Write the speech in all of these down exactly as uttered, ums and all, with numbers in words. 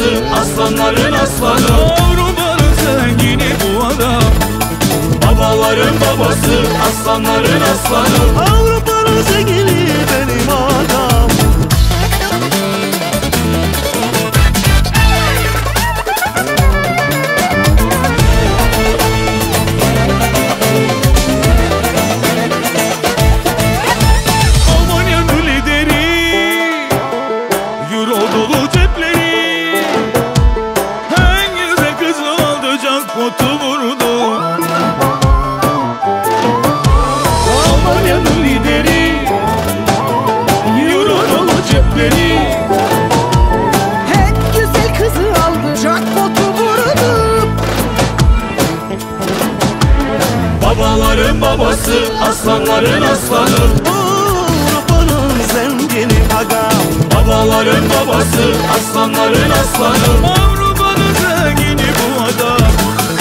babası, aslanların aslanı. Avrupa'nın zengini bu adam. Babaların babası, aslanların aslanı. Avrupa'nın zengini benim adam. Almanya'nın lideri, euro dolu cepleri. En güzel kızı aldı, jackpot'u vurdu. Almanya'nın lideri, euro dolu cepleri. En güzel kızı aldı, jackpot'u vurdu. Babaların babası, aslanların aslanı. Avrupa'nın zengini agam. Babaların babası, aslanların aslanı. Avrupa'nın zengini bu adam.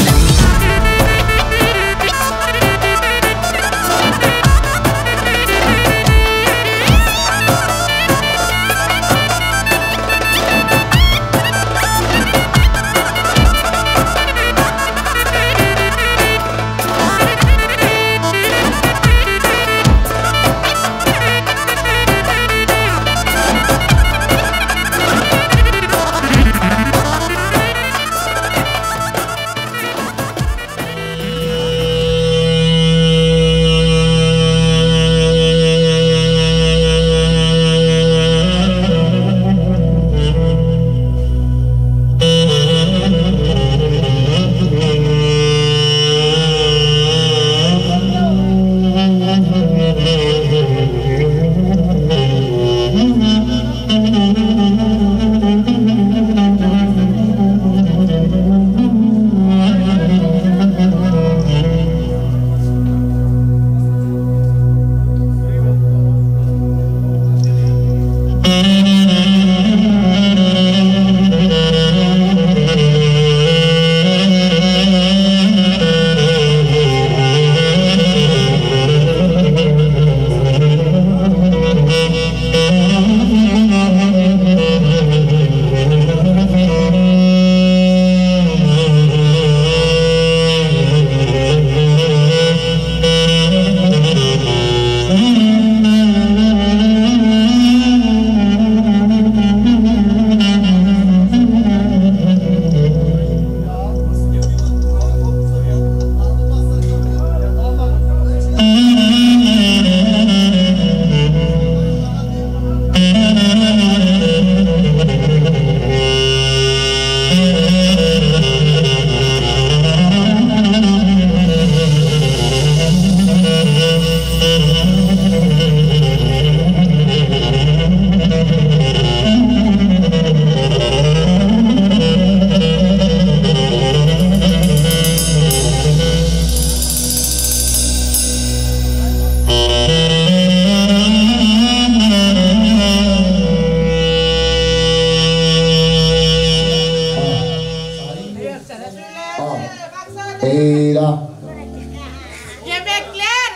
Yemekler.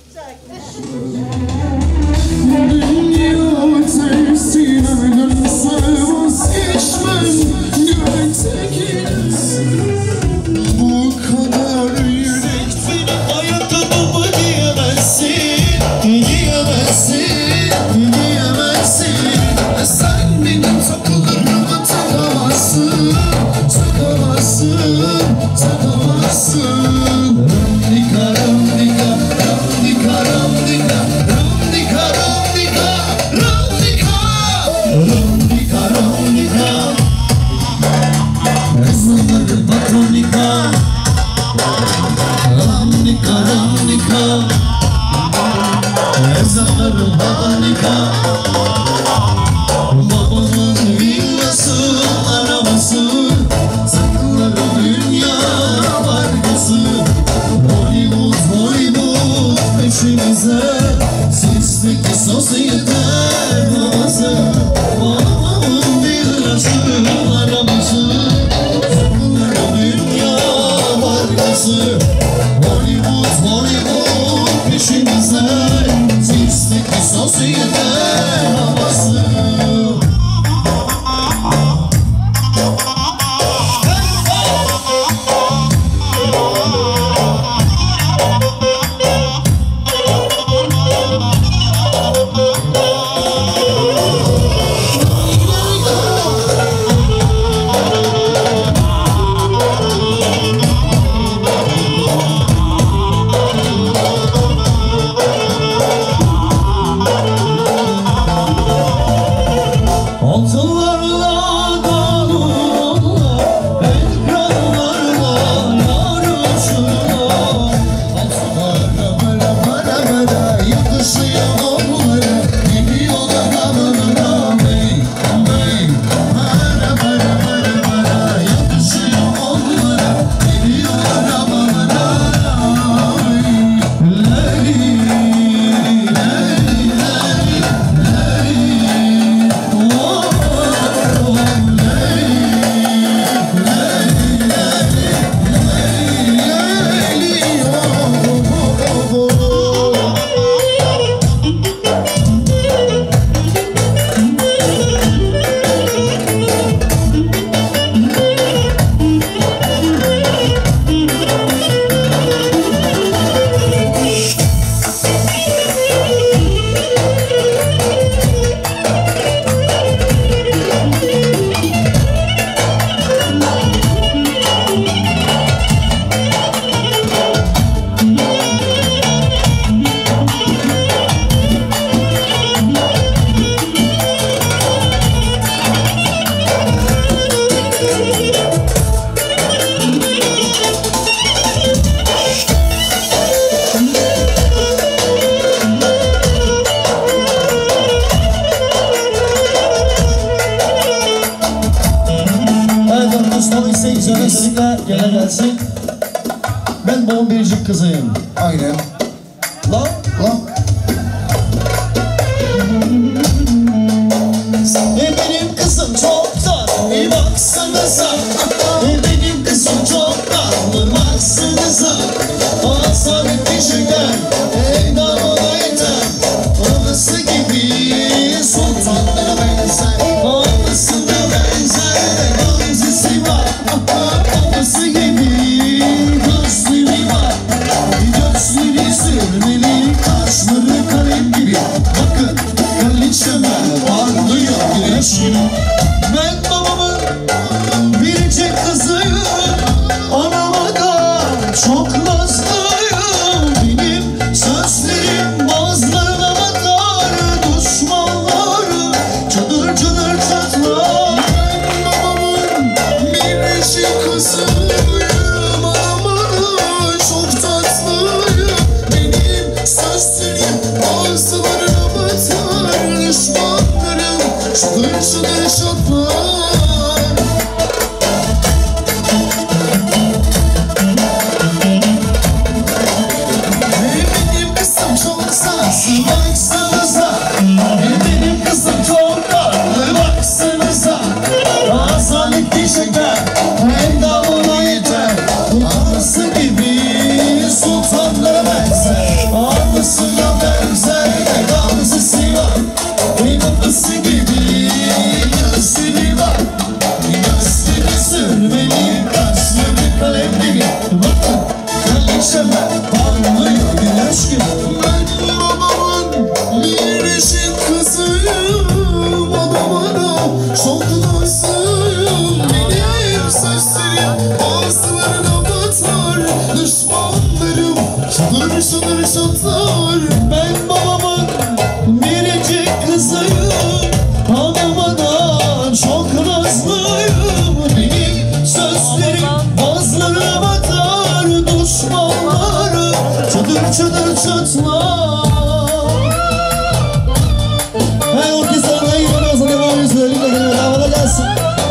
Bu kadar yüreksin, ayakkabımı giyemezsin, giyemezsin, giyemezsin. Sen benim takılarımı takamazsın, takamazsın, takamazsın. Ramdika, ramdika, ramdika, ramdika, ramdika, ramdika, ramdika, ramdika, ramdika. Ezanları patronika, ramdika, ramdika. Ezanları babanika. Babamın villası, arabası, sakları dünya vargası. Hollywood, Hollywood peşimize, sizdeki sosyete babası. Babamın villası, arabası, sakları dünya vargası. Hollywood, Hollywood peşimize, sizdeki sosyete babası. Ben babamın biricik kızıyım. Aynen. Lan lan. E benim kızım çok tatlı, e baksanıza. E benim kızım çok tatlı, baksanıza. Asalet bir şeker, evden ona yeter. Anası gibi sultanlara benzer. Anasına benzer, gamzesi var. Anası gibi gözleri var. Gözleri sürmeli, kaşları kalem gibi. Bakın kraliçeme parlıyor güneş gibi. Ben babamın biricik kızıyım. Anama da çok nazlıyım. Benim sözlerim bazılarına batar. Düşmanlarım çadır çadır çatlar. Ben babamın biricik kızıyım. Anama da çok tatlıyım. Benim sözlerim bazılarına batar. Düşmanlarım çadır çadır çatlar. Benim kızım çok saksı baksanıza. Benim kızım çok tatlı baksanıza. Asalet bir şeker hem de ona yeter. Anası gibi sultanlara benzer. Anasına benzer de gamzesi var. Anası gibi gözleri var. Gözleri sürmeli, kaşları kalem gibi. Bakın kraliçeme parlıyor güneş gibi. Ben babamın biricik kızıyım. Adama da çok nazlıyım. Benim sözlerim bazılarına batar. Düşmanlarım çadır çadır çatlar. Ben babamın biricik kızıyım. Adama da çok nazlıyım. Benim sözlerim bazılarına batar. Düşmanlarım çadır çadır çatlar. Hey orkestrada iyi olmazsa devam ediyoruz. Elimle gelin havalar gelsin.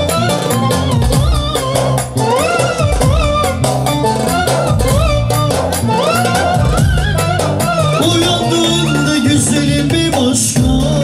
Uyandığımda güzelim bir başka,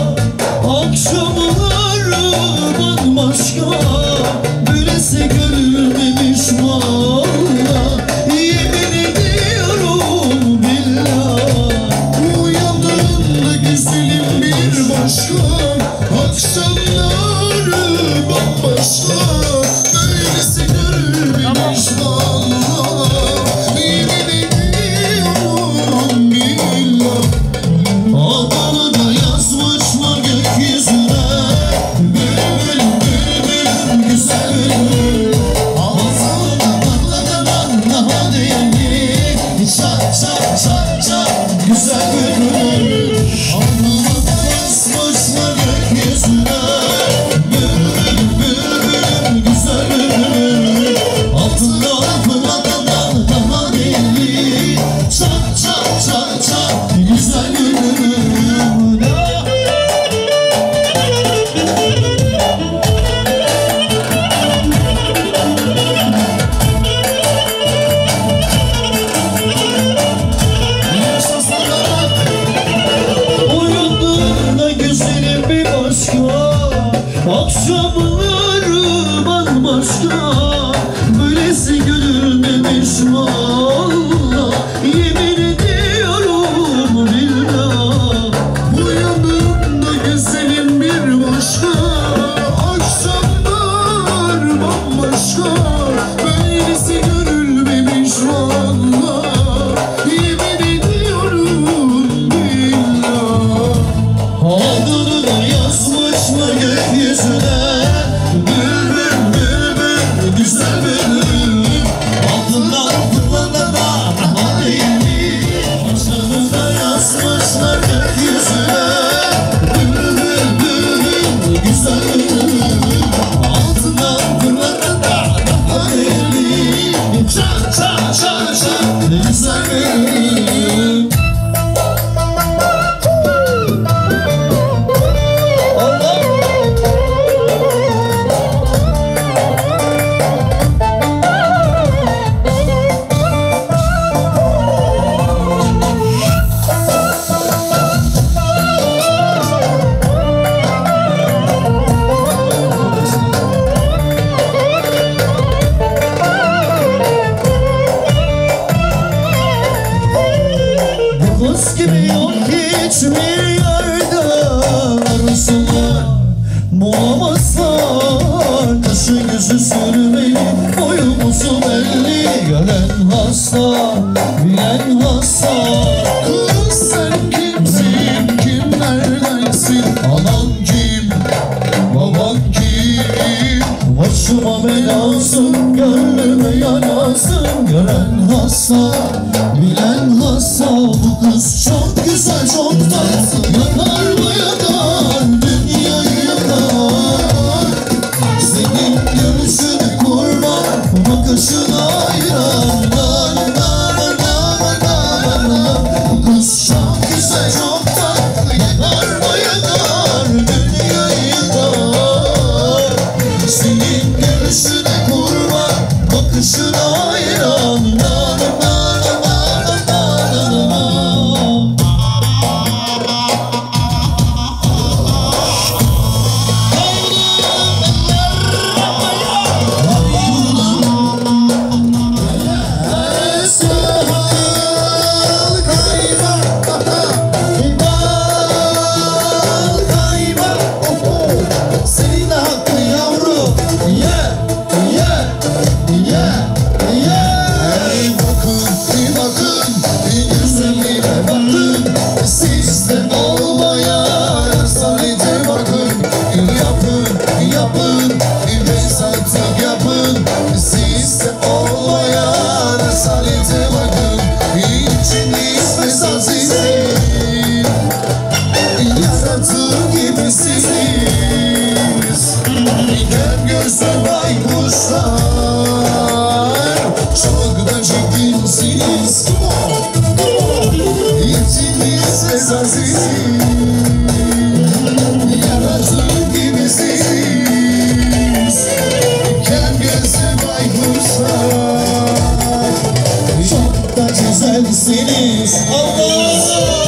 akşamları bambaşka. Böylesi görülmemiş valla. Yemin ediyorum billah. Uyandığımda güzelim bir başka, akşamları bambaşka. Böylesi görülmemiş valla. Yemin ediyorum billah. Adını da yazmışlar gökyüzüne. Bülbül bülbül güzel bülbül. Ağzını da patladan daha değerli. Çak çak çak çak güzel bülbül. Adını da yazmışlar gökyüzüne. Bülbül bülbül güzel bülbül. Altından pırlantadan daha değerli. Çak çak çak çak güzel bülbül. Uyandığımda güzelim bir başka, akşamları bambaşka. Böylesi görülmemiş valla. Yemin ediyorum billah. Uyandığımda güzelim bir başka, akşamlar bambaşka. Böylesi görülmemiş valla. Yemin ediyorum billah. Adını da yazmışlar gökyüzüne. Bülbül bülbül güzel bülbül. Altından pırlanta da daha değerli. Adını da yazmışlar gökyüzüne. Bülbül bülbül güzel bülbül. Altından pırlanta da daha değerli. Çak çak çak çak güzel bülbül. Yaz gibi yok hiçbir yerde arasını bulamazlar. Kaşı gözü sürmeli, boyumuzu belli. Gören hasta, bilen hasta. Kız sen kimsin, kimlerdensin? Anan kim, baban kim? Başıma belasın, gönlüme yanasın. Gören hasta, bilen hasta. Bu kız çok güzel, çok tatlı. Yakar mı yakar, dünyayı yakar. Senin görüşüne kurban, bakışına hayran. Bu kız çok güzel, çok tatlı. Yakar mı yakar, dünyayı yakar. Senin görüşüne kurban, bakışına hayran. Senin hakkı yavrum. Yeah, yeah, yeah, yeah. Hey bakın, bir bakın, bir güzelliğine bakın. Sizden olmayan asalete bakın. Yapın, yapın, bir besatlık yapın. Sizden olmayan asalete bakın. İçiniz mesazizm, yaratır gibisiniz. Diken gözlü baykuşlar, çok da çirkinsiniz. İçiniz esasiniz, yaratır gibisiniz. Diken gözlü baykuşlar, çok da güzelsiniz. Allah!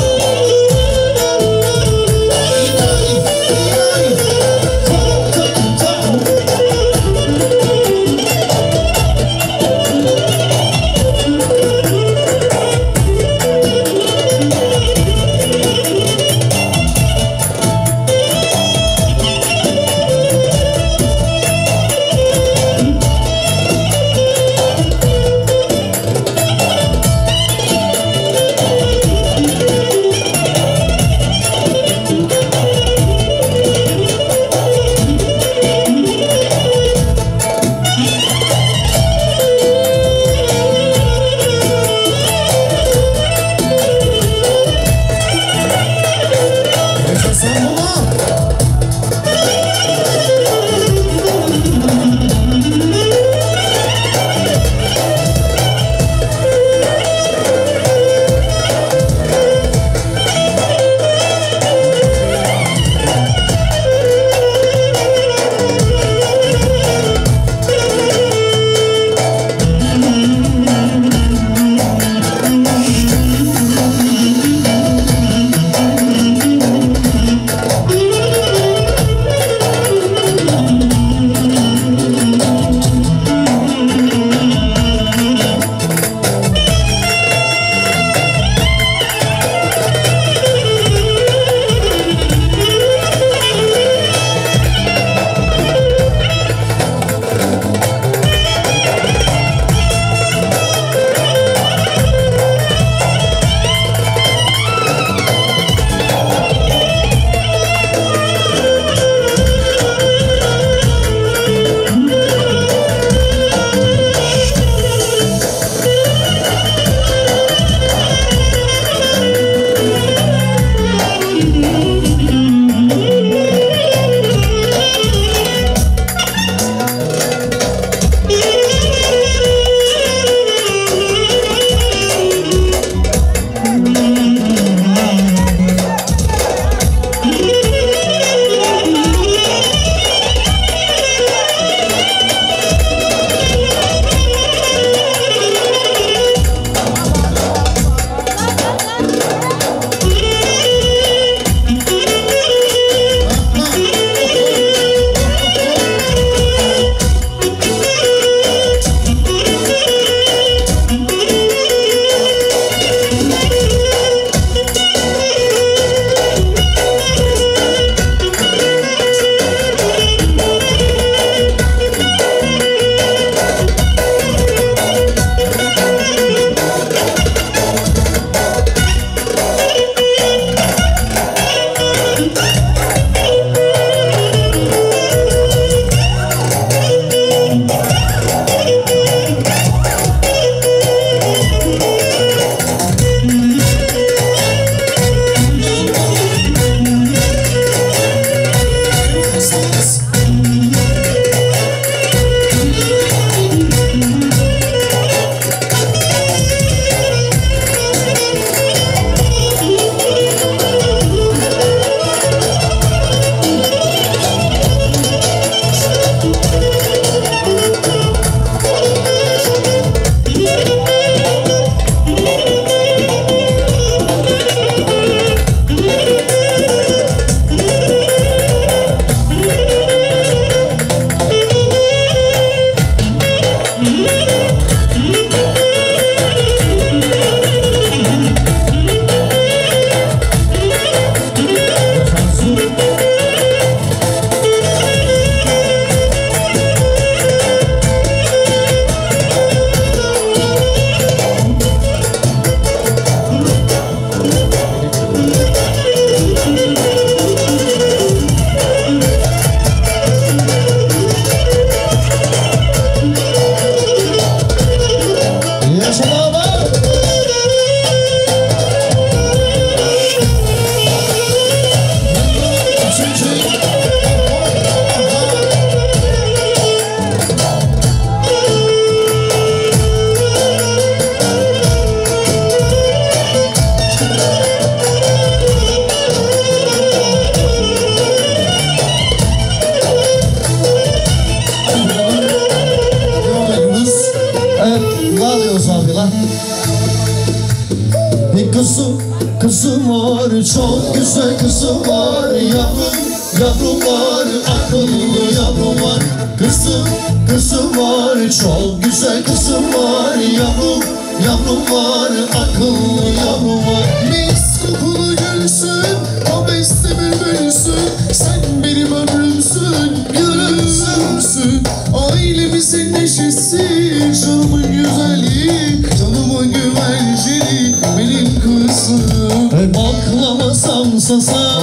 Bir kızım, kızım var, çok güzel kızım var. Yavrum, yavrum var, akıllı yavrum var. Kızım, kızım var, çok güzel kızım var. Yavrum, yavrum var, akıllı yavrum var. Mis kokulu gülsün, o beste bülbülsün. Sen benim ömrümsün, gülümsün. Ailemizin neşesi, canımın güzelliği, canımın güvercini, benim kızım. Baklamasam sasa,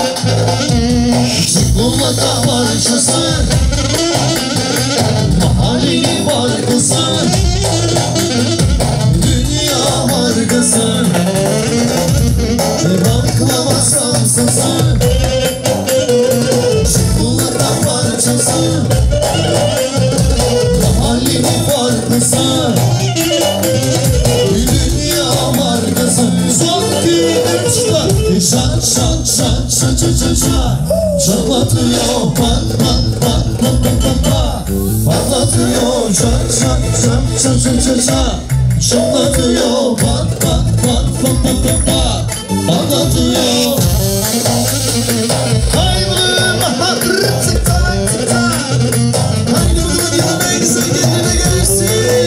çikolata parçası, mahallenin markası, dünya markası. Baklamasam sasa, çikolata parçası, mahallenin markası, dünya markası. Son bir uçta şat şat şat şat şat şat şat çatlatıyor, pat pat pat pat pat pat pat patlatıyor, şat şat şat şat şat şat şat çatlatıyor, pat pat pat pat pat pat pat patlatıyor. Hayvanım hakkı tıkta tıkta, haydi bunu gitme güzel kendine gelirsin.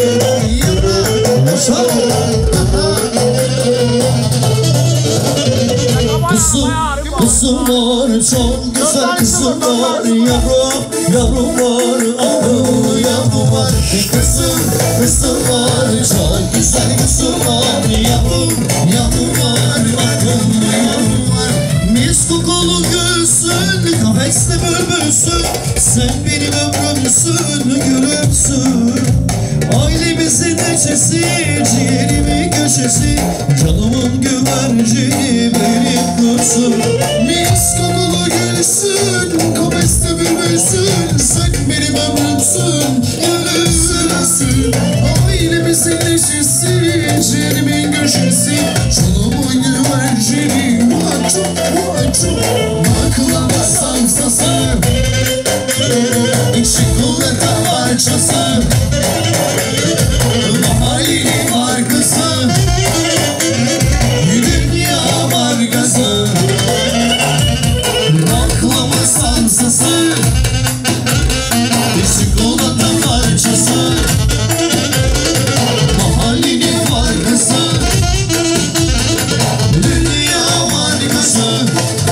Kızım, kızım var, çok güzel kızım var. Yavrum, yavrum var, akıllı yavrum var. Kızım, kızım var, çok güzel kızım var. Yavrum, yavrum var, akıllı yavrum var. Mis kokulu gülsün, kafeste bülbülsün. Sen benim ömrümsün, gülümsün. Ailemizin neşesi, ciğerimin köşesi, canımın güvercini, benim kızım. Mis kokulu gülsün, kafeste bülbülsün. Sen benim ömrümsün, gülümsün. Ailemizin neşesi, ciğerimin köşesi, canımın güvercini, muhaccuk muhaccuk. Baklavasan sası, çikolata parçası, mahallenin markası, dünya markası. Baklava sansası, çikolata parçası, mahallenin markası, dünya markası.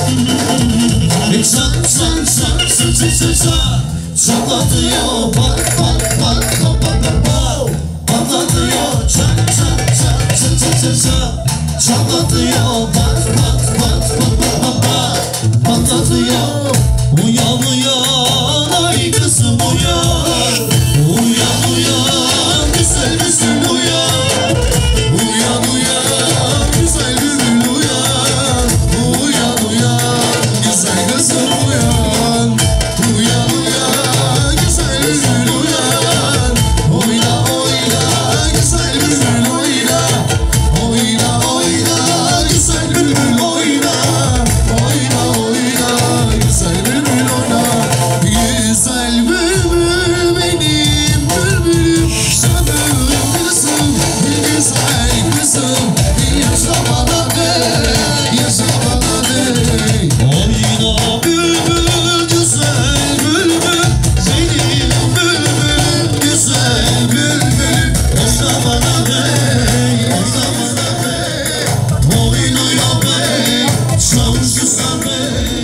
Çat çat çat çat çat çat çat çatlatıyor, pat pat pat pat pat pat patlatıyor, çat çat çat çat çat çat çat çatlatıyor, pat pat pat pat pat pat patlatıyor. Uyan uyan ay kızım uyan, uyan uyan güzel güzel uyan, uyan uyan güzel bülbül uyan, uyan uyan güzel kızım uyan, uyan uyan güzel bülbül uyan, oyna oyna güzel bülbül oyna, oyna oyna güzel bülbül oyna, oyna oyna güzel bülbül oyna. Güzel bülbül benim bülbülüm, canım kızım, güzel kızım, yaşa bana de, yaşa bana de. Oyna bülbül güzel bülbül, benim bülbülüm güzel bülbülüm, yaşa bana de, yaşa bana de. Oynuyor bey, çok güzel bey.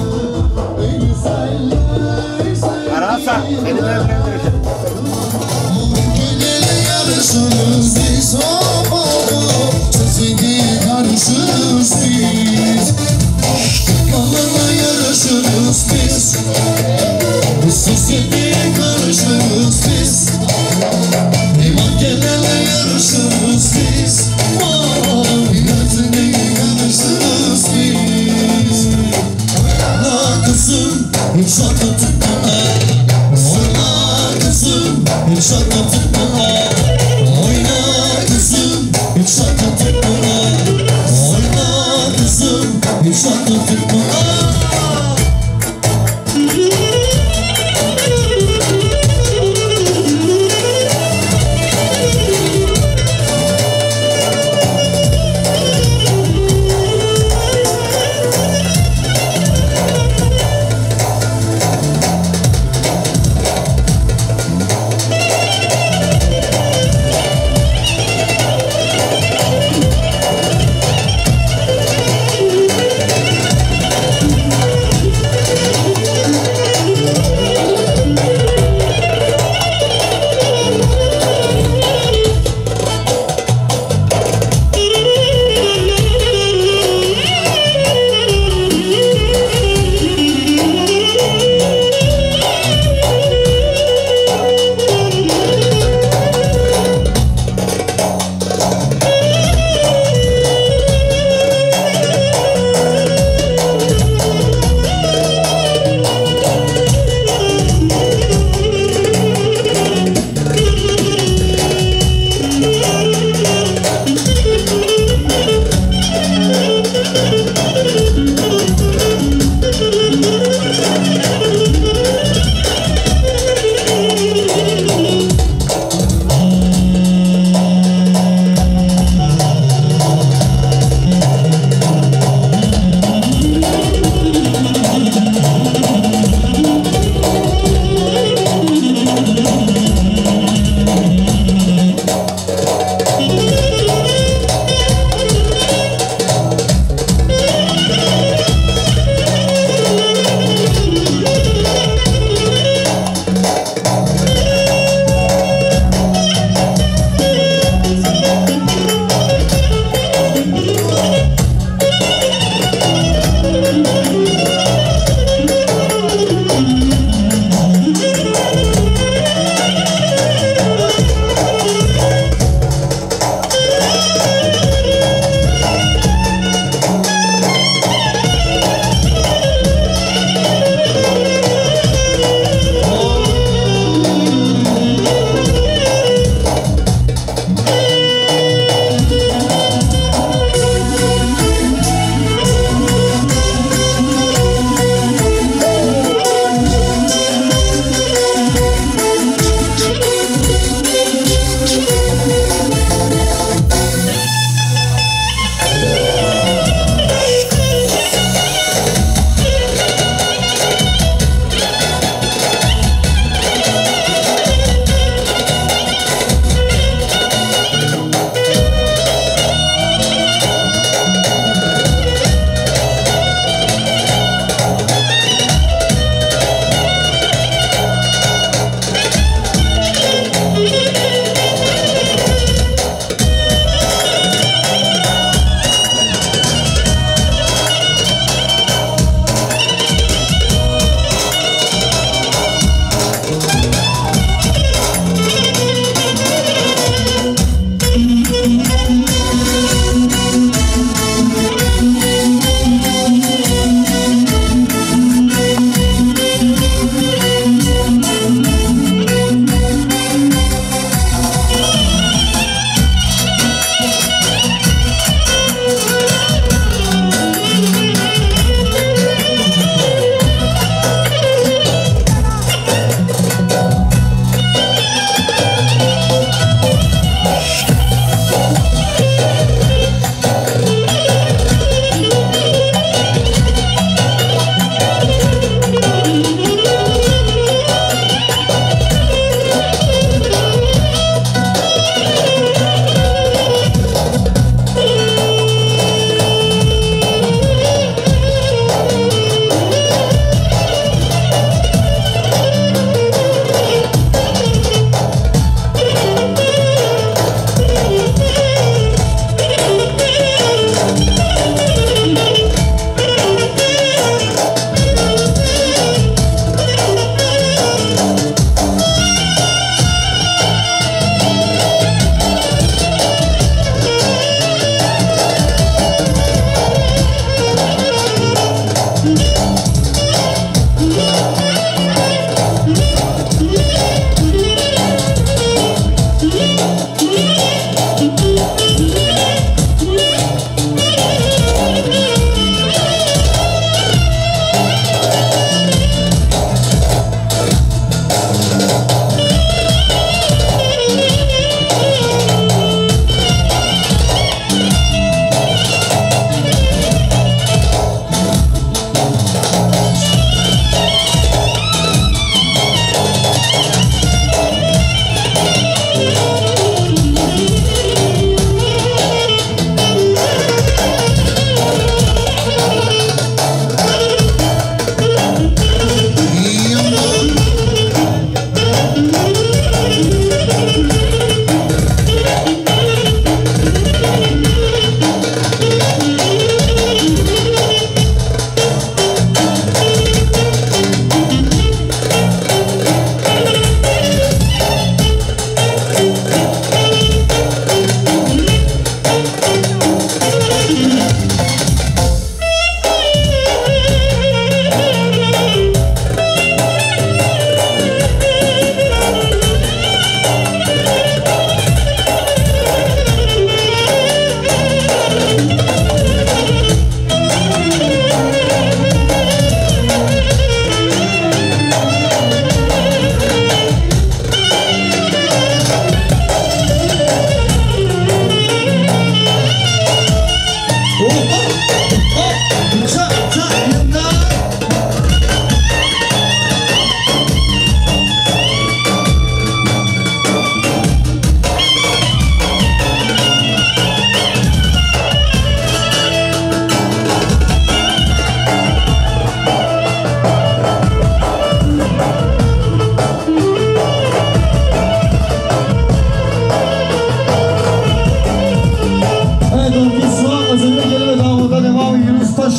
Arasa seni de evlendireceğim. Gelele yarışırız biz, hop hop, sesini karışırız biz. Balına yarışırız biz, sesini karışırız biz. Eyvah gelele yarışırız biz, sesini karışırız biz. La kızım, şaka tıkla, oyna kızım, şaka tıkla, oyna kızım, şaka tıkla, oyna kızım, şaka tıkla.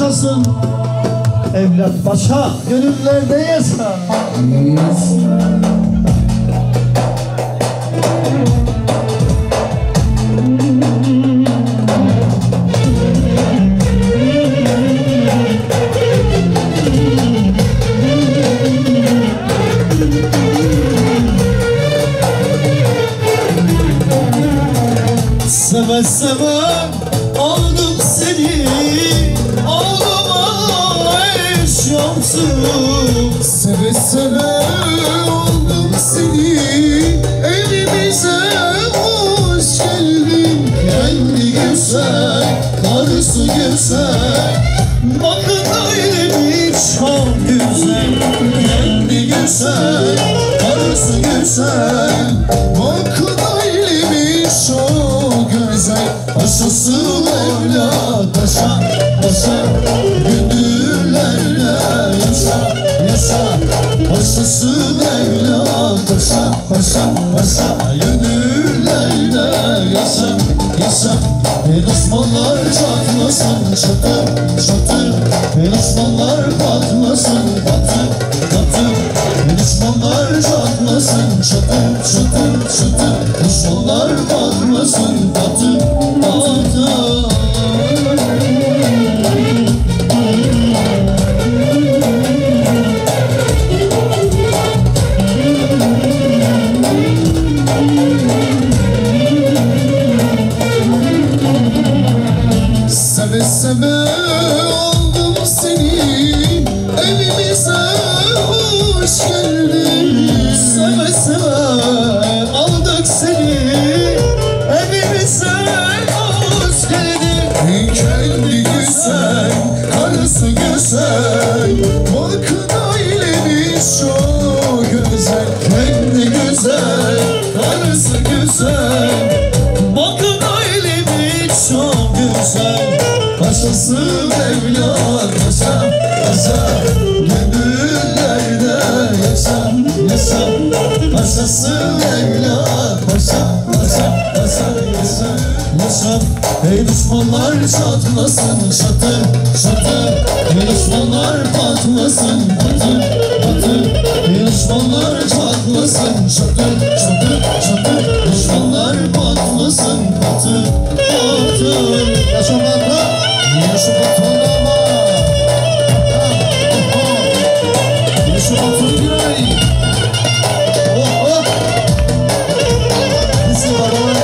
yaşasın. Evlat başa gönüllerde yaşa. Seve seve aldım seni, ağlama eşyamsın. Seve seve aldım seni, evimize hoş geldin. Kendi güzel, karısı güzel, bakın ailemi çok güzel. Kendi güzel, karısı güzel, bakın ailemi çok güzel. Aşası evlat aşa, aşa, gönüllerle yaşa, yaşa. Aşası evlat aşa, aşa, aşa, gönüllerle yaşa, yaşa. El Osmanlar çatlasın çatır, çatır. El Osmanlar patlasın batır, batır. El Osmanlar çatlasın çatır, çatır, çatır. Osmanlar patlasın batır, batır. Seve seve aldım seni, evimize hoş geldin. Seve seve aldık seni, evimize hoş geldin. Kendi güzel, karısı güzel, bakın ailemiz çok güzel. Kendi güzel, karısı güzel, bakın ailemiz çok güzel. Paşası evlat yaşa, yaşa, gönüllerde yaşa, yaşa. Paşası evlat paşa, paşa, paşa, yaşa, yaşa. Ey düşmanlar çatlasın çatır, çatır. Ey düşmanlar patlasın patır, patır. Ey düşmanlar çatlasın çatır, çatır, çatır. Düşmanlar patlasın patır, patır. Yaşa patla, yaşa patla. Yaşa patla bir ay. Oh oh. Bizi baba.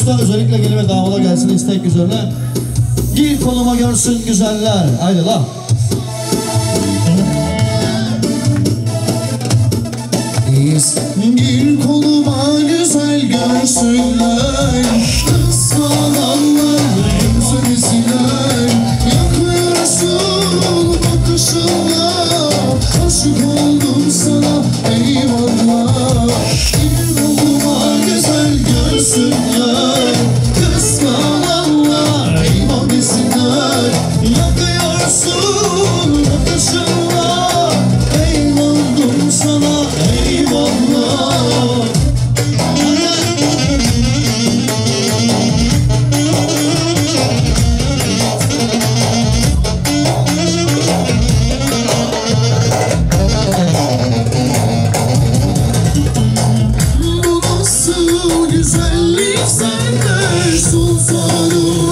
usta özellikle gelin ve damada gelsin istek üzerine. Gir koluma görsün güzeller. Haydi la. Gir koluma güzel görsünler. Kıskananlar gözünüzler. Yakıyorsun bakışınla. Aşık oldum sana eyvallah. Gir koluma güzel görsünler. Kıskananlar eyvallah desinler. Yakıyorsun bakışınla. Eyvallah sana eyvallah. Bu nasıl güzellik sende sultanım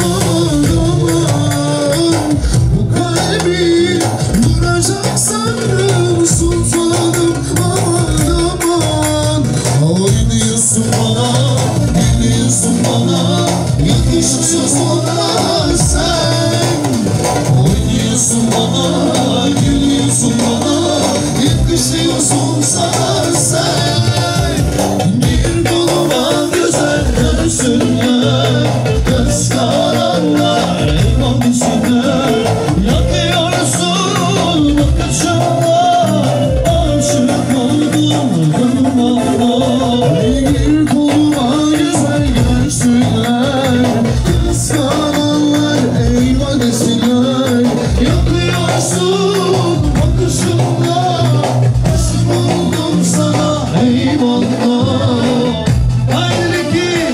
aman. Bu kalbim duracak sanırım sultanım aman aman. Oynuyorsun bana, geliyorsun bana, yakışıyorsun bana sen. Oynuyorsun bana, geliyorsun bana, yakışıyorsun sana sen. Bir koluma güzel görsünler, kıskananlar eyvah desinler. Yakıyorsun bakışınla, aşık oldum kanıma. Bir koluma güzel görsünler, kıskananlar eyvah desinler. Yakıyorsun bakışınla, aşık oldum sana eyvallah. Haydi ki,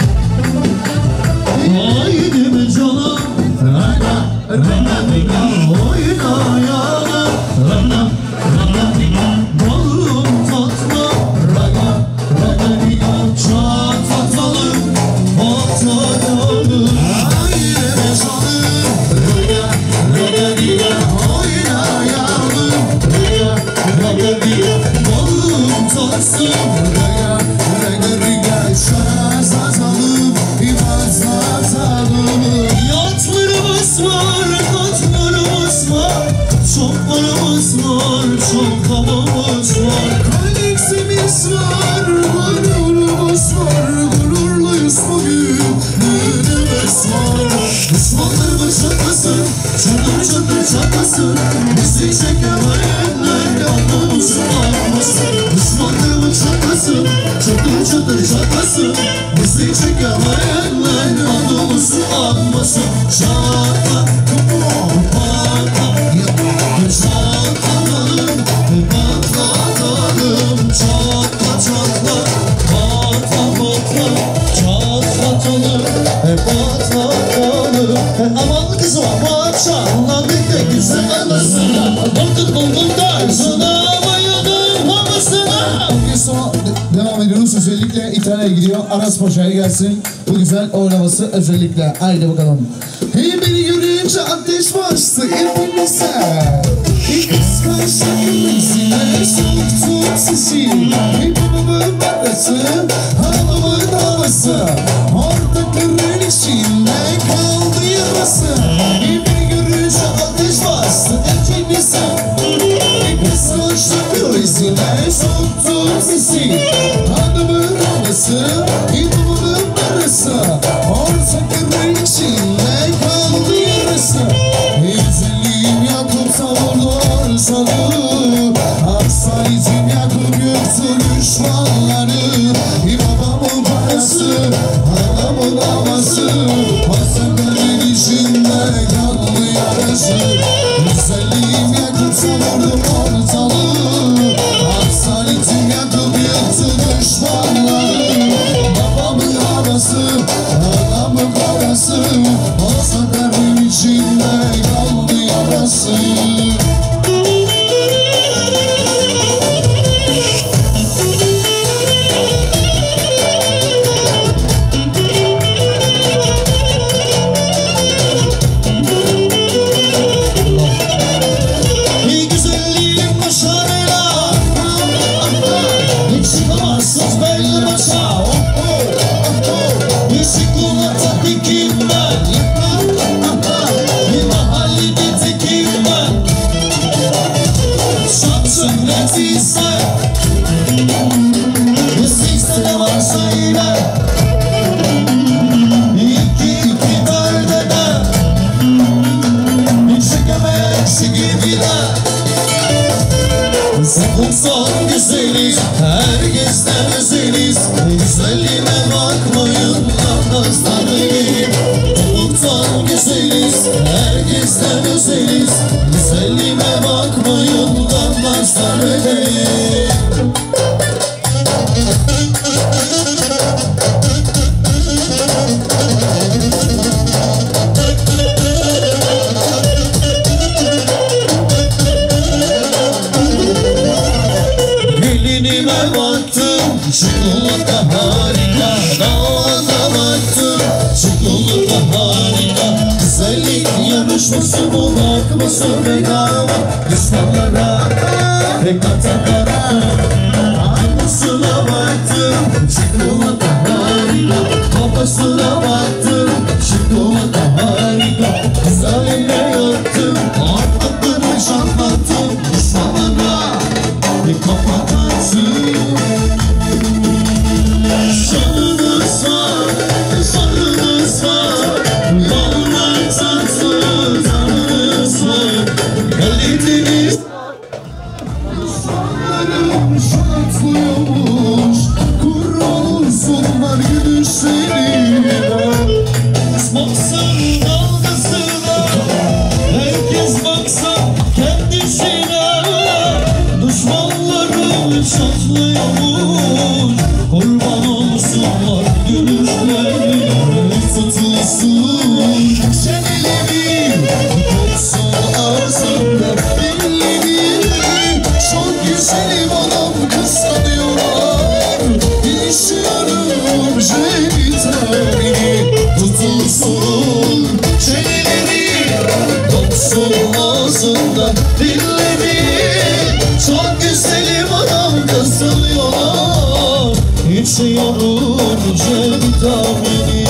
haydi be canım, rana, rana, oyna yana, rana, rana, balım tatlı, rana, rana, çat atalım, atalım. Haydi be canım, rana, rana, oyna yana, rana, rana, balım tatlı, rana, rana, çat atalım, atalım. Yatlarımız var, katlarımız var, çok paramız var, çok havamız var. Kaleximiz var, gururumuz var, gururluyuz bugün, düğünümüz var. Düşmanlarımız çatlasın, çatır çatır çatlasın, bizi çekemeyenler kanımızı almasın. Düşmanlarımız çatlasın, çatır çatır çatlasın, bizi çekemeyenler kanımızı almasın. Çatla, patla, çatlatalım, patlatalım, çatla çatla, patla patla, çatlatalım, patlatalım. Aman kızım maşallah bir de güzel anasına, bakın buldum tarzına, bayıldım havasına. Bugün sonra devam ediyoruz, özellikle İtalya'ya gidiyor. Aras Paşa'ya gelsin bu güzel oynaması özellikle. Haydi bakalım. Hey beni görünce ateş bastı hepimize. İlk kıskançlıkın izine soktum sesi. Hey babamın babası, halamın havası, ortakların içinde kaldı yarası. Hey beni görünce ateş bastı hepimize. İlk kıskançlıkın izine soktum sesi. Halamın havası, hey babamın babası, ortakların içinde kaldı yarası. Güzelliğim yakıp savurdu salı, haksaydım yakıp yıktı düşmanları. Babamın parası, halamın havası, hasanların içinde kaldı yarası. Güzelliğim yakıp savurdu ortalığı, haksaydım yakıp yıktı düşmanları. Babamın havası, halamın parası, hasanların içinde kaldı yarası. Bir güzelliğim başarıyla, hiç çıkamazsınız belli başa. Hiç şansın netiyse Müzikse de varsa yine İki iki dörde de Çekemeyen şu gibi de Sapıksan güzeliz, herkesten özeliz Güzelliğime bakmayın, nazlanmayın Sapıksan güzeliz, herkesten özeliz Güzelliğime bakmayın, nazlanmayın Gelinime baktım, çikolata harika Davana baktım, çikolata harika Güzellik yarışması bu, bakması bedava Düşmanlara, pek ataklara Annesine baktım, çikolata harika Babasına baktım, çikolata harika Güzeline yattım, arttıklarını çatlattım Düşmanlara, pek kapatarsın Canınız var, canınız var Vallahi tatsız canınız var Ellediniz Düşmanlarım şartlıyormuş Kurulsunlar gülüşlerine Baksın dalgasına Herkes baksa kendisine Düşmanlarım çatlıyormuş Kurban olsunlar gülüşlerine Tutulsun çeneleri Tutsun ağzında dilleri Çok güzelim adam kıskanıyorlar İşiyorum jenitali Tutulsun çeneleri Tutsun ağzında dilleri Çok güzelim adam kıskanıyorlar İçiyorum jenitali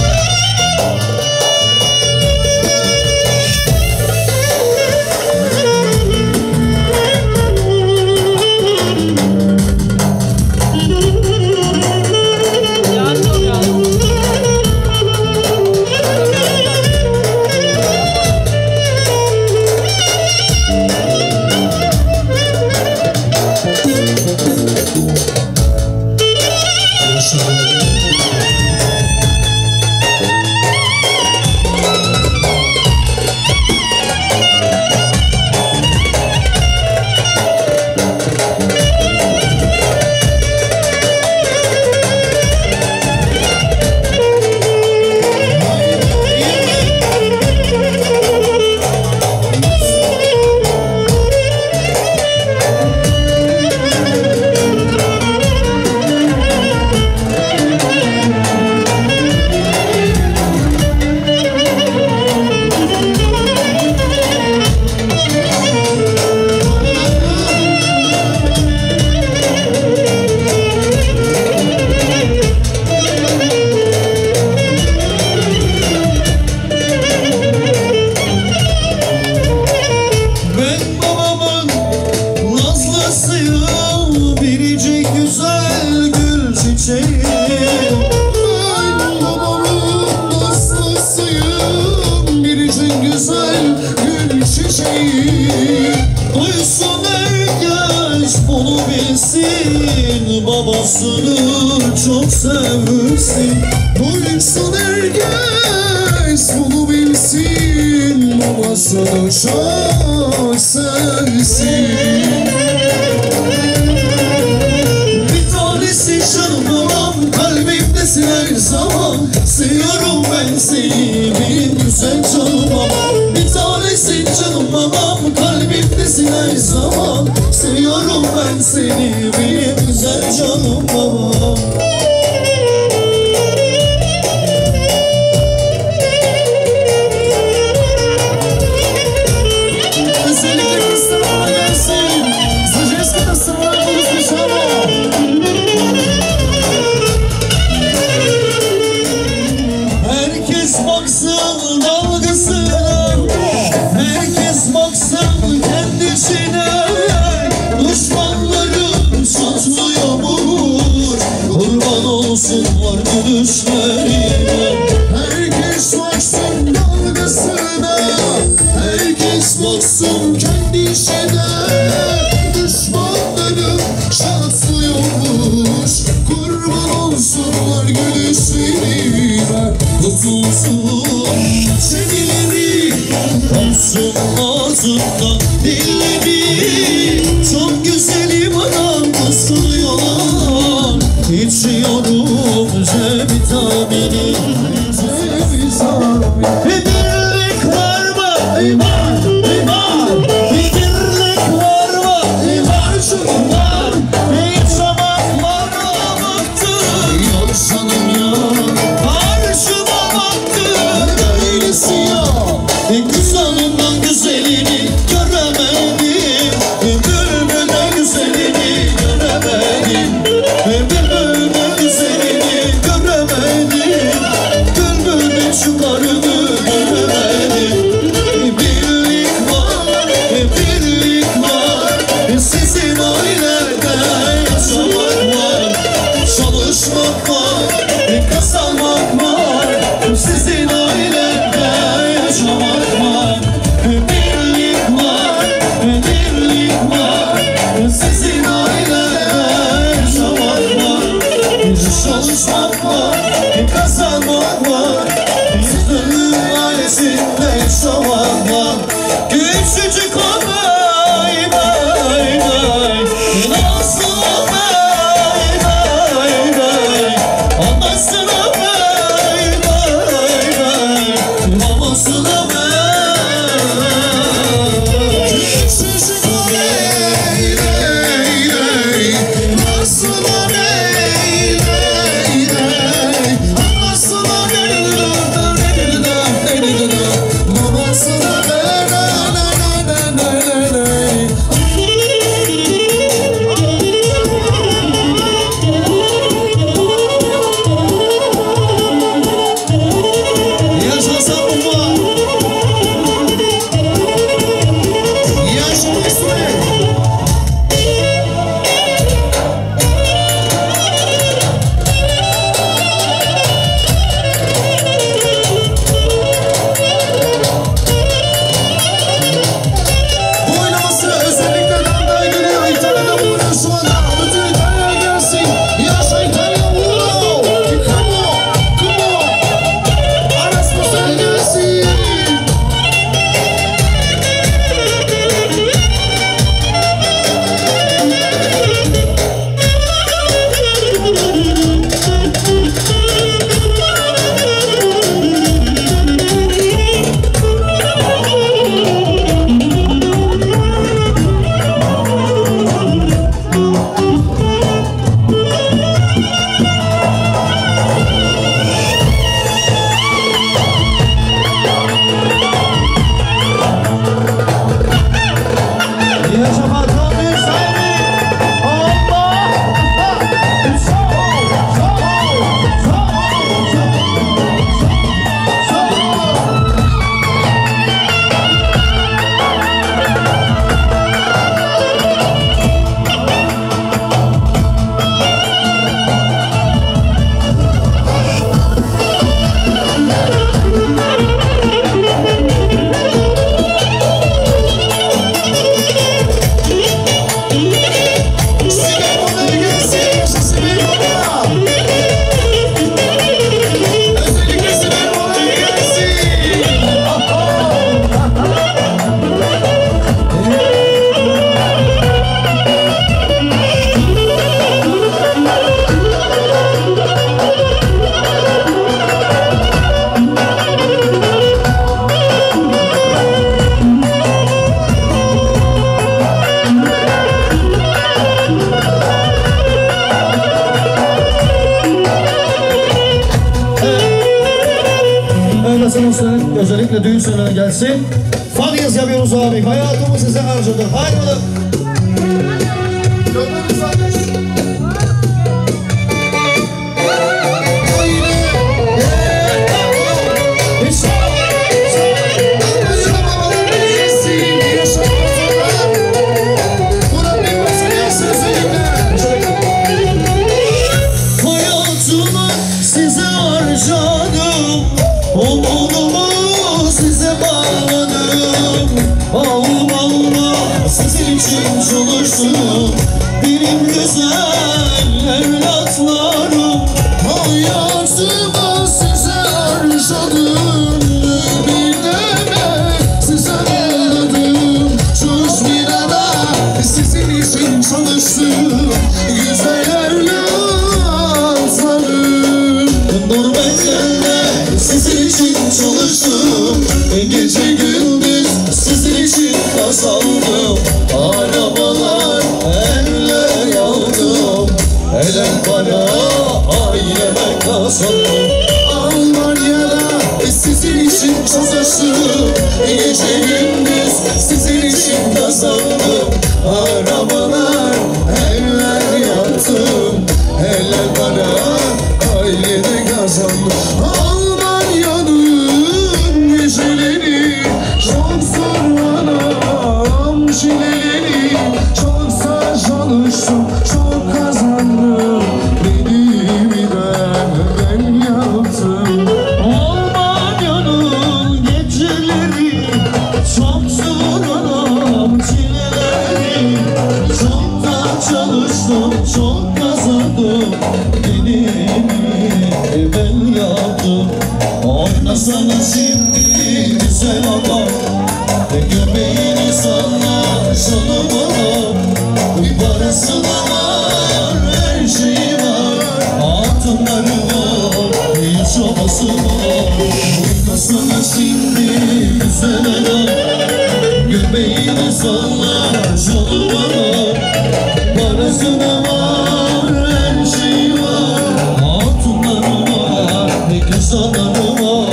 Babasını çok sevsin Duysun herkes bunu bilsin Babasını çok sevsin Bir tanesi canım babam kalbimdesin her zaman Seviyorum ben seni benim güzel canım babam Bir tanesi canım babam kalbimdesin her zaman Seviyorum ben seni benim güzel canım babam Özellikle kısmına gelsin Zırcıska da sırlar buluşmuş ama Herkes baksın dalgasına Herkes baksın kendisine olsun var gülüşlerine. Herkes baksın dalgasına, herkes baksın kendi işine. Düşmanlarım şanslıyormuş, kurban olsunlar gülüşlerime. Tutulsun çeneleri, olsun ağzında dilleri. Çok güzelim adam ısırıyorlar, içiyorum C vitamini. Birlik var mı? Var, var. Birlik var mı? Var şunun var. Yaşamak var mı? Baktı. Yaşanım ya. Karşıma baktı. Öylesi ya. Güzelinden güzelini göremedim. Bülbülden güzelini göremedim. Bülbülden güzelini göremedim. Bülbülden şu karını göremedim. Birlik var, birlik var. Sizin ailede yaşamak var, çalışmak var, kazanmak var. Sizin ailede yaşamak var. Birlik var, birlik var. Sizin ailede yaşamak var, çalışmak var, kazanmak var. Sizin ailesinde yaşamak var. Küçücük olay bay bay, nasıl bay bay bay, anasına bay bay bay, babasına bay. Küçücük olay bay bay, nasıl bay bay bay, anasına bay bay bay, babasına bay. Özellikle düğün sınırına gelsin. Fanyas yapıyoruz abi. Hayatımı size harcadım. Haydi bakalım. Hayatım için çalıştım. Benim güzel evlatlarım, hayatımı size harcadım. Bir demek size ağladım. Çözmüyorda sizin için çalıştım. Güzel evlatlarım, Gurbetlerle sizin için çalıştım. Gece gündüz sizin için kazandım. Arabalar, evler aldım. Helal para aileme kazandım. Almanya'da sizin için çalıştım. Gece gündüz sizin için kazandım. Arabalar, evler yaptım. Helal para aileme kazandım. Almanya'nın geceleri çok zor anam. Çileleri çoksa çalıştım, çok kazandım. Dediğimi de ben yaptım. Almanya'nın geceleri çok zor anam. Çileleri çok da çalıştım, çok kazandım. Dediğimi ben yaptım. Oynasana şimdi güzel adam. Göbeğini salla canıma. Bir parası da var, her şeyi var. Altınları var, bir çabası var. Oynasana şimdi güzel adam. Göbeğini salla canıma. Parası da var, her şeyi var. Altınları var, bir güzelleri var.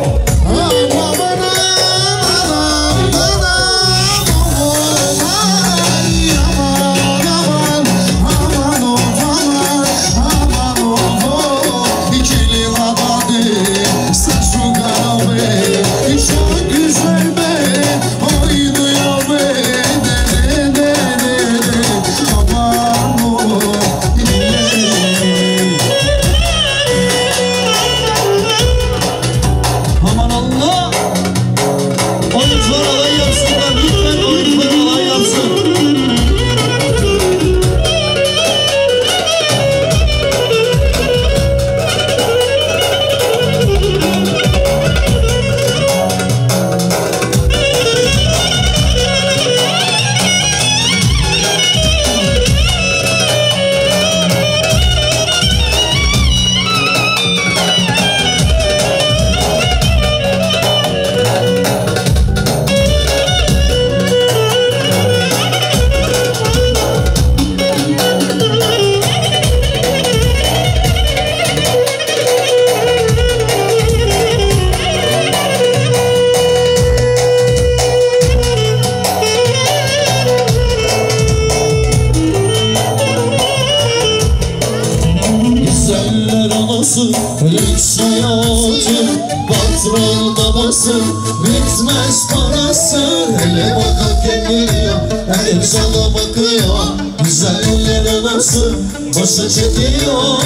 Lüks hayatı, patron babası, bitmez parası. Hele baka kim geliyor, hele sana bakıyor. Güzelleri nasıl başa çekiyor.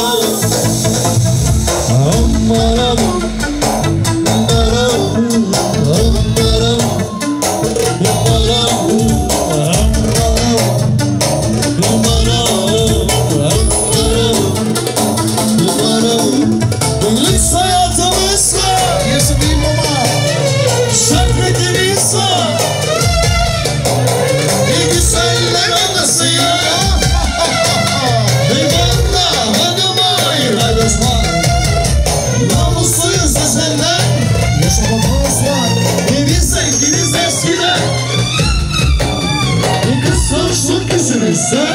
Ammaram, ammaram, ammaram, ammaram, lüks hayatımızla yaşadığım ama şakretimizle bir güzeller anası ya. Eyvallah hanıma ayrılırsa namusluyuz da senden yaşamadığımız var. E biz zenginiz eskiden bir kıskançlık düşünürse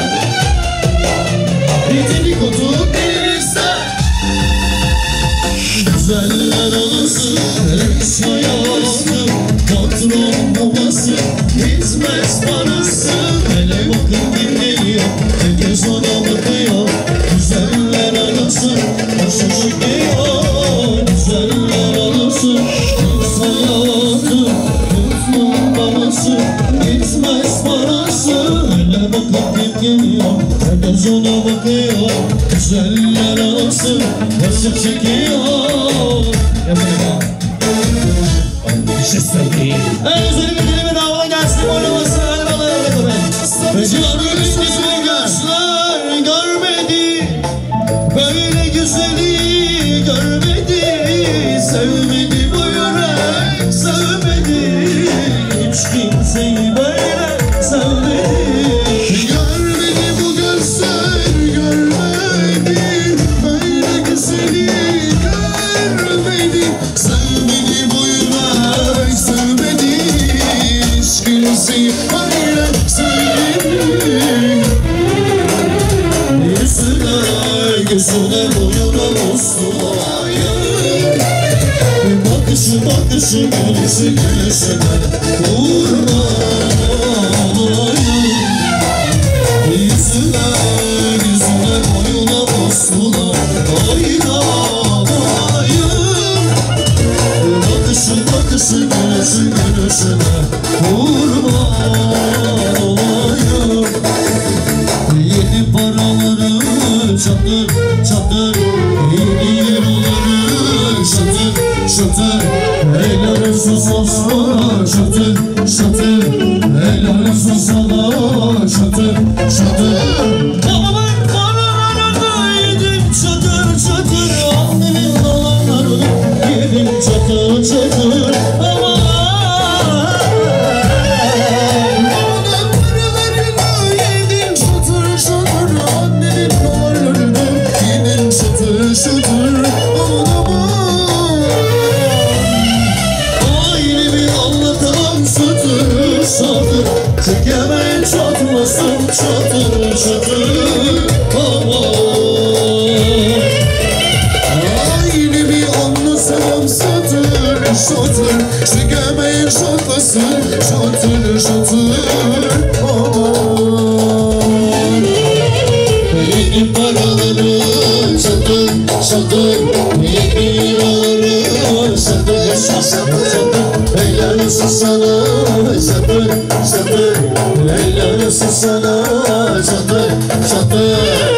bir dedikodu elimizde. Güzeller anası, lüks hayatı, patron babası, bitmez parası. Hele bakın kim geliyor, herkes ona bakıyor. Güzeller anası, başı çekiyor. Güzeller anası, lüks hayatı, patron babası, bitmez parası. Hele bakın kim geliyor, herkes ona bakıyor. Güzeller anası, başı çekiyor. Bir şey söyleyeyim. En güzel bir kelime daha gelsin oynamasın. Hadi bakalım. ile sevdim. Yüzüne gözüne boyuna musluğayım. Bakışı bakışı gülüşü gülüşüne kurban olayım. Yüzüne yüzüne boyuna musluğayım. Bakışı bakışı gülüşü gülüşüne kurban olayım. Yeni paraları çatır çatır, yeni euroları çatır çatır, helal olsun sana çatır çatır, helal olsun sana çatır çatır. Babamın paralarını yedim çatır çatır, annemin dolarlarını yedim çatır çatır. Çekemeyin çatlasın çatır çatır aman. Aynı bir anlasam satır çatır, çekemeyin çatlasın çatır çatır aman. Yeni paraları çatır çatır, yeni liraları çatır çatır çatır, helal olsun sana çatır çatır, helal olsun sana çatır çatır.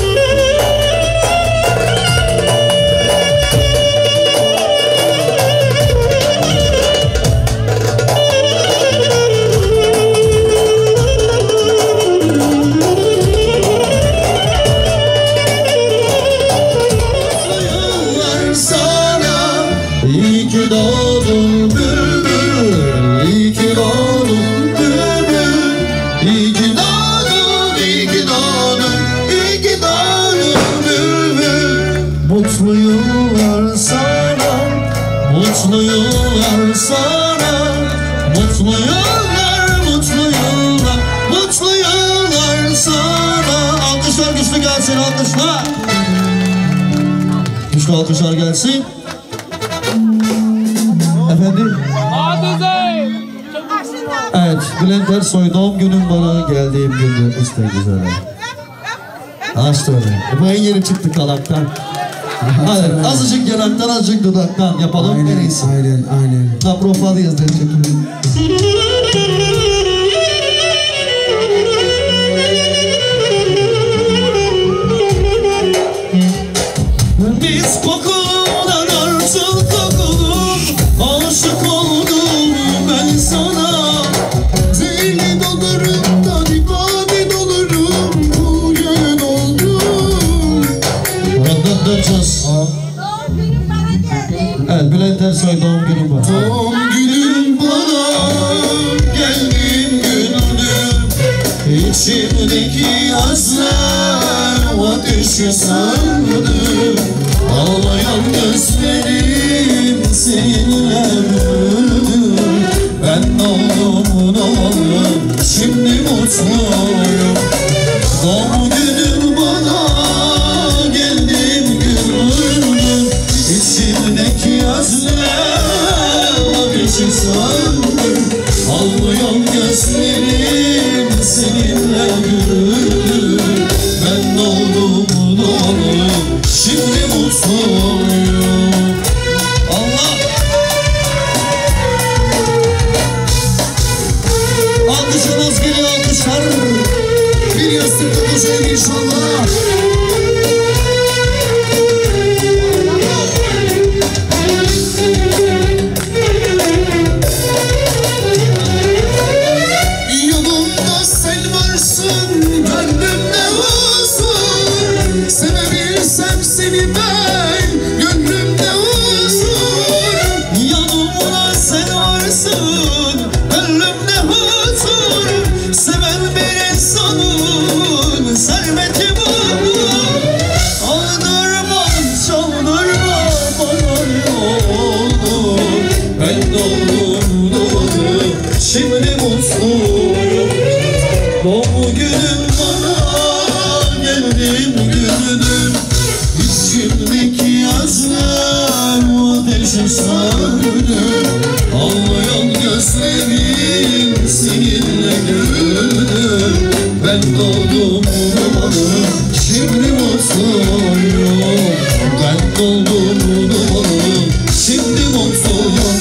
Mutlu yıllar sana, mutlu yıllar sana, mutlu yıllar, mutlu yıllar, mutlu yıllar sana. Alkışlar güçlü gelsin, alkışlar. Güçlü alkışlar gelsin. Efendim? Evet, Bülent Ersoy doğum günüm bana geldiğim günde işte güzel. Açtı öyle. Bu en yeni çıktı kalaktan. Hayır, azıcık yanaktan, azıcık dudaktan yapalım aynen, en iyisi. Aynen, aynen. Ha, profil yazdıracak. Biz kokudan artık kokulum, aşık oldum ben sana. Deli dolurum, dadi dadi dolurum, bugün oldum. Radadacağız. Evet, Bülent Ersoy doğum günüm var. Doğum günüm bana geldiğim gündür, İçimdeki yazlar ateşe sardı. Ağlayan gözlerim seninle büyüdü. Ben ne oldum ne oldum, şimdi mutluyum. Doğum günüm bana geldiğim gündür, İçimdeki yazlar ateşe sardı. Ağlayan gözlerim seninle büyüdü. Ben ne oldum ne oldum, şimdi mutluyum. Allah! Alkışınız geliyor, alkışlar. Bir yastık tutacak inşallah. Yolumda sen varsın, gönlümde huzur. Sevebilsem seni ben, gönlümde huzur. Yanımda sen varsın, gönlümde huzur. Seven bir insanın serveti bu. Doğum günüm bana geldim günüm. İçimdeki yazlar ateşe sardı. Ağlayan gözlerim seninle güldü. Ben doğdum dumanı, şimdi mutluyum. Ben doğdum dumanı, şimdi mutluyum.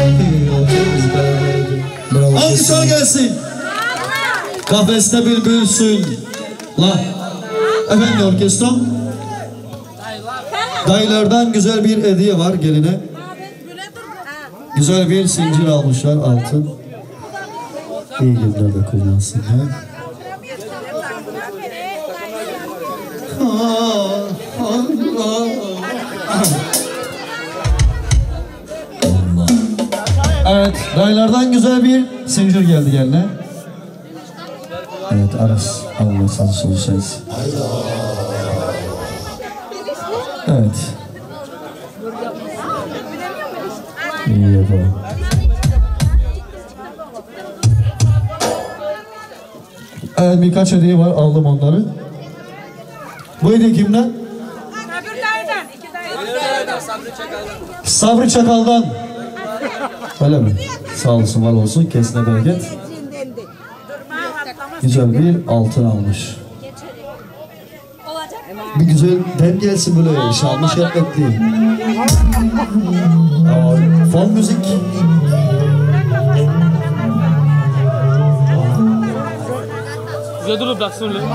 Alkışlar gelsin. Kafeste bülbülsün. La. Efendim orkestra. Dayılardan güzel bir hediye var geline. Güzel bir zincir almışlar altın. İyi günlerde kullansınlar. Evet, dayılardan güzel bir zincir geldi geline. Evet, Aras. Allah sağ olsun. Evet. İyi yapalım. Evet, birkaç hediye var. Aldım onları. Bu hediye kimden? Sabri Çakal'dan. Öyle mi? Sağ olsun, var olsun. Kesine bereket. Güzel bir altın almış. Bir güzel dem gelsin böyle şanlı şerefetli. Fon müzik. Ya dur bıraksın öyle.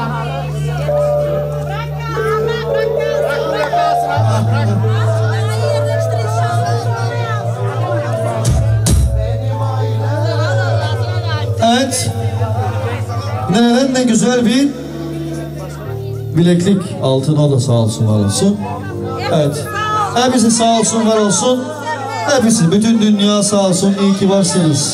Evet. Nereden ne güzel bir bileklik altın, o da sağ olsun var olsun. Evet. Hepsi sağ olsun var olsun. Hepsi, bütün dünya sağ olsun. İyi ki varsınız.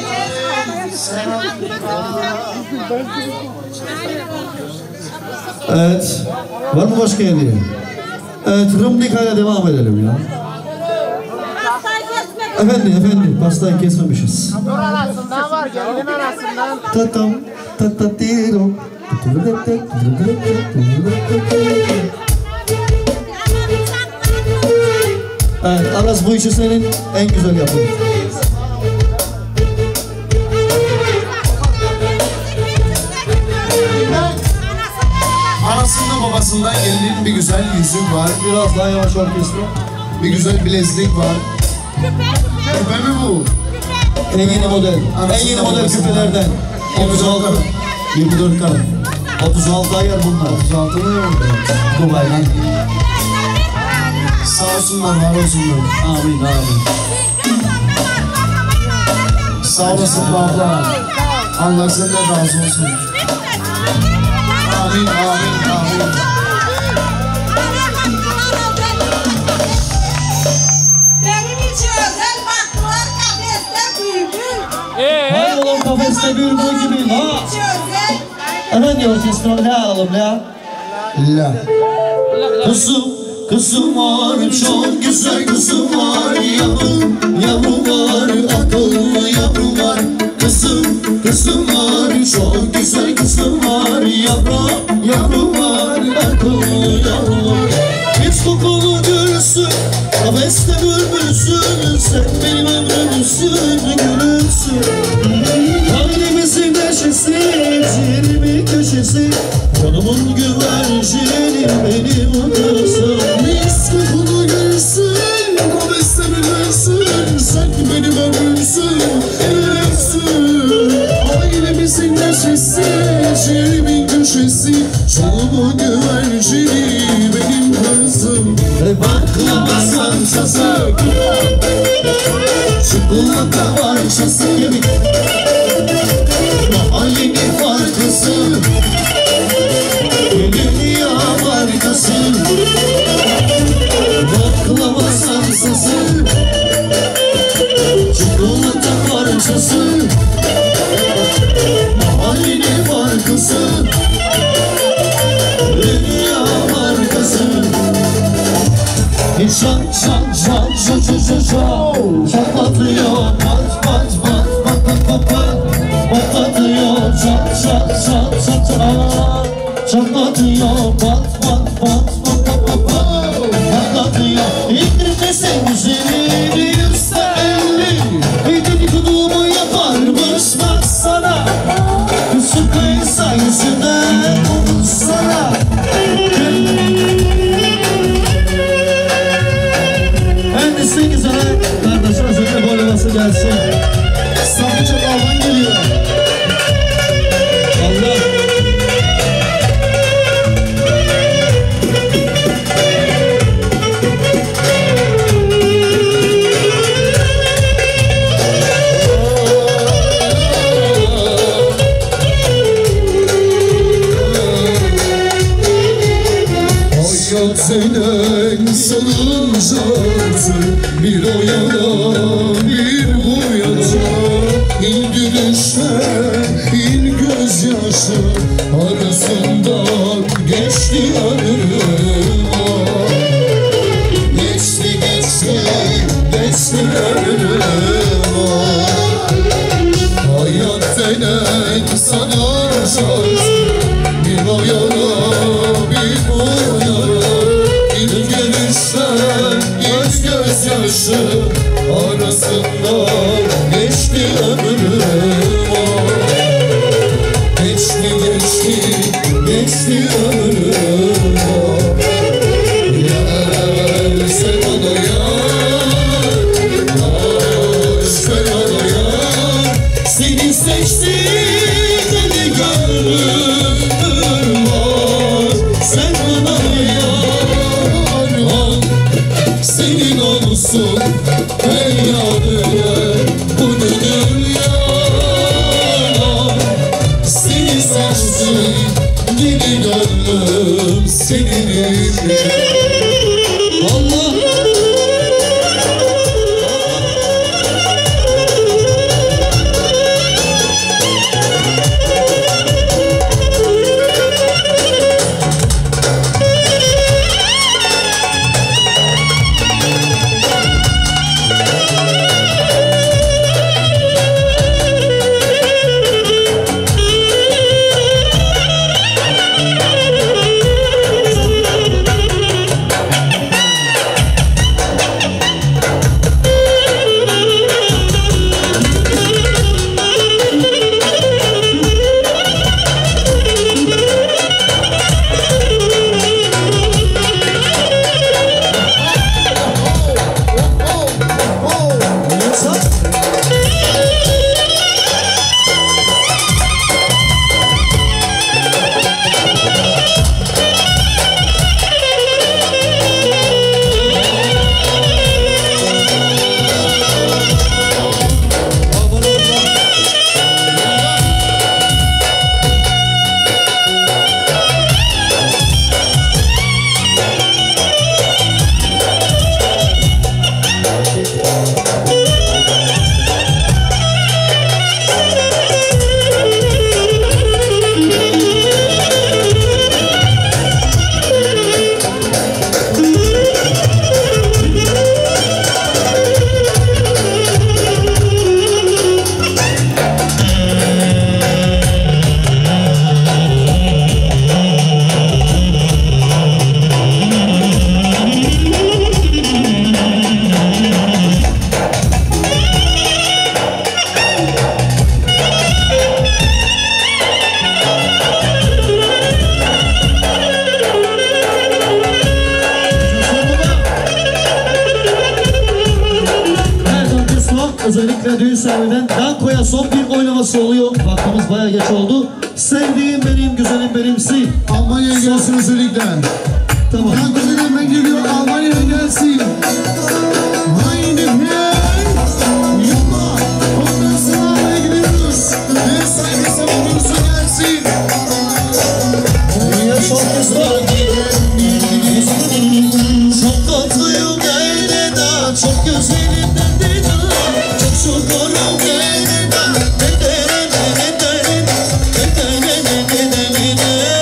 Evet. Var mı başka hediye? Evet. Rımdika'yla devam edelim ya. Efendim efendim pastayı kesmemişiz. Dur arasından var, gelinin arasından. Tatam tatatiro. Evet, Aras bu işi senin en güzel yapın. Anasında babasından gelinin bir güzel yüzük var. Biraz daha yavaş orkestra. Bir güzel bilezlik var. Küpe mi bu? En yeni model. En yeni model küpelerden. otuz altı. yirmi dört karat. otuz altı ayar bunlar. otuz altı mı yok? Dubai'den. Sağ olsunlar, var olsunlar. Amin amin. Sağ olasın abla. Allah senden razı olsun. Amin, amin, amin. Benim için özel baktılar kafeste bülbül. Hadi oğlum kafeste bülbül gibi la. Hiç özel. Efendim orkestra ne alalım la? La. Kızım, kızım var, çok güzel kızım var. Yavrum, yavrum var, akıllı yavrum var. Kızım, kızım var, çok güzel kızım var. Yavrum, yavrum var, akıllı yavrum var. Hiç kokulu gülsün, kafeste bülbülsün. Sen benim ömrümsün, gülümsün. Ailemizin neşesi, zirmi köşesi. Canımın güvercini benim kızım. Mis kokulu gülsün, kafeste bülbülsün. Sen benim ömrümsün, gülümsün. Ailemizin neşesi, şehrimin köşesi. Canımın güvercini benim kızım. Baklava sansası, çikolata parçası gibi. Mahallenin farkısı, dünya markası. Baklava sansası, çikolata parçası. Mahallenin farkısı, dünya markası. Şan şan şan şan şan şan şan patlatıyor, pat pat pat pat pat pat pat patlatıyor, şan şan şan patlatıyor pat pat pat pat pat pat pat patlatıyor. İndirme sen güzelliğini yüzde elli. Bir dedikodumu yaparmış bak sana. Yusuf Bey sayesinde olmuş sana. Endisi güzel kardeşim özünde boylaması gelsin. Sami Çakal'dan geliyor. Allah. Hayat senen sarılacaktı. Bir o yana bir bu yana. İndirişler in gözyaşı arasından geçti önüme. Geçti geçti geçti önüme. Hayat denen sarılacaktı. Bir o yana bir bu yana. İlk gelişler ilk gözyaşı arasından geçti ömrüm. Geçti geçti geçti ömrüm. Yar sen bana yar, aşk bana yar. Seni seçti deli gönlüm var. Sen bana yar, senin olsun feryadına bu dünya. Seni seçtim deli gönlüm senin. Allah. Özellikle düğün sahibinden Danko'ya son bir oylaması oluyor. Vaktimiz bayağı geç oldu. Sevdiğim benim, güzelim benimsi. Almanya'ya gelsin özellikle. Tamam. Danko'dan hemen geliyor, Almanya'ya gelsin. Haydi hey, yolla. Ondan sonra gidiyoruz. Bir saygısı olursa gelsin. Dünya şarkısına çok tatlıyım öyle de çok güzelimden de çok şukurum öyle de.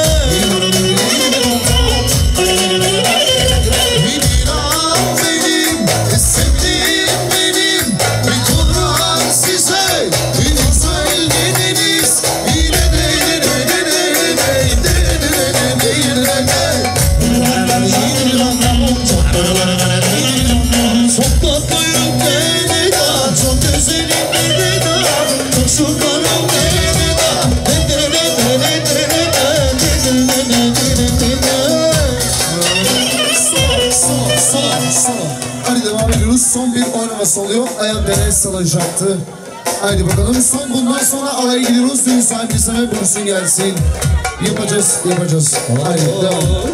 Benim nasıl oluyor? Ayağım dere salacaktı. Haydi bakalım son bundan sonra alaya gidiyoruz. Düğün sahibi sana buyursun gelsin. Yapacağız, yapacağız. Haydi devam.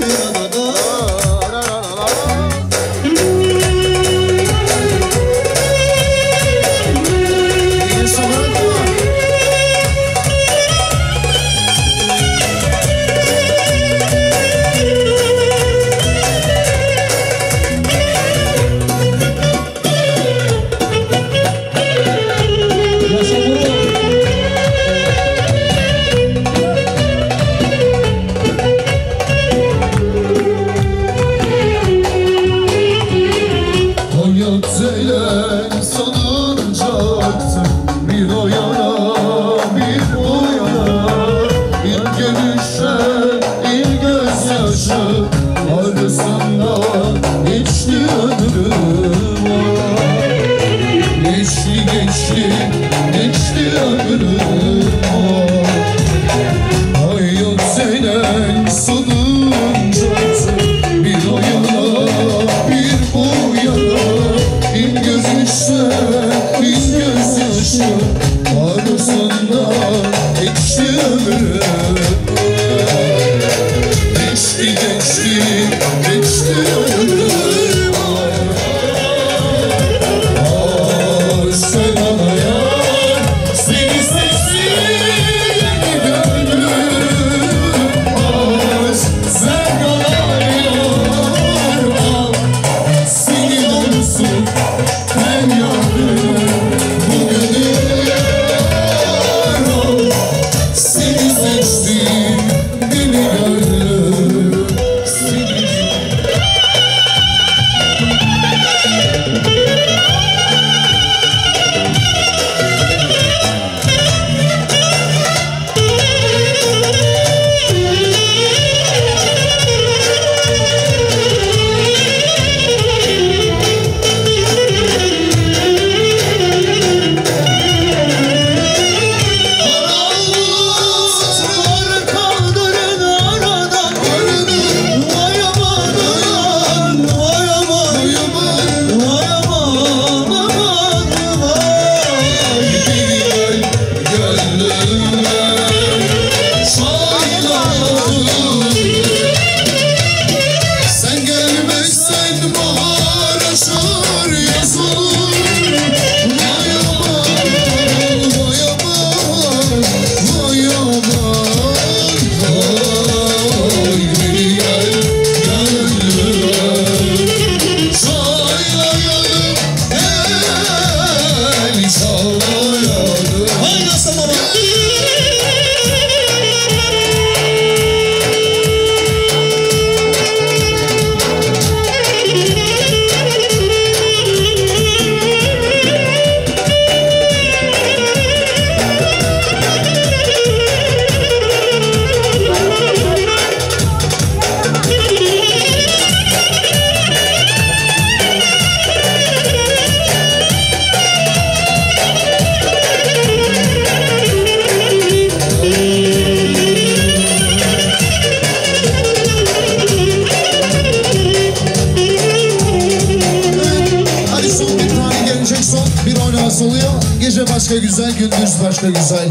Başka güzel, gündüz başka güzel.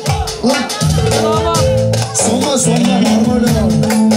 Sonla sonla normal var.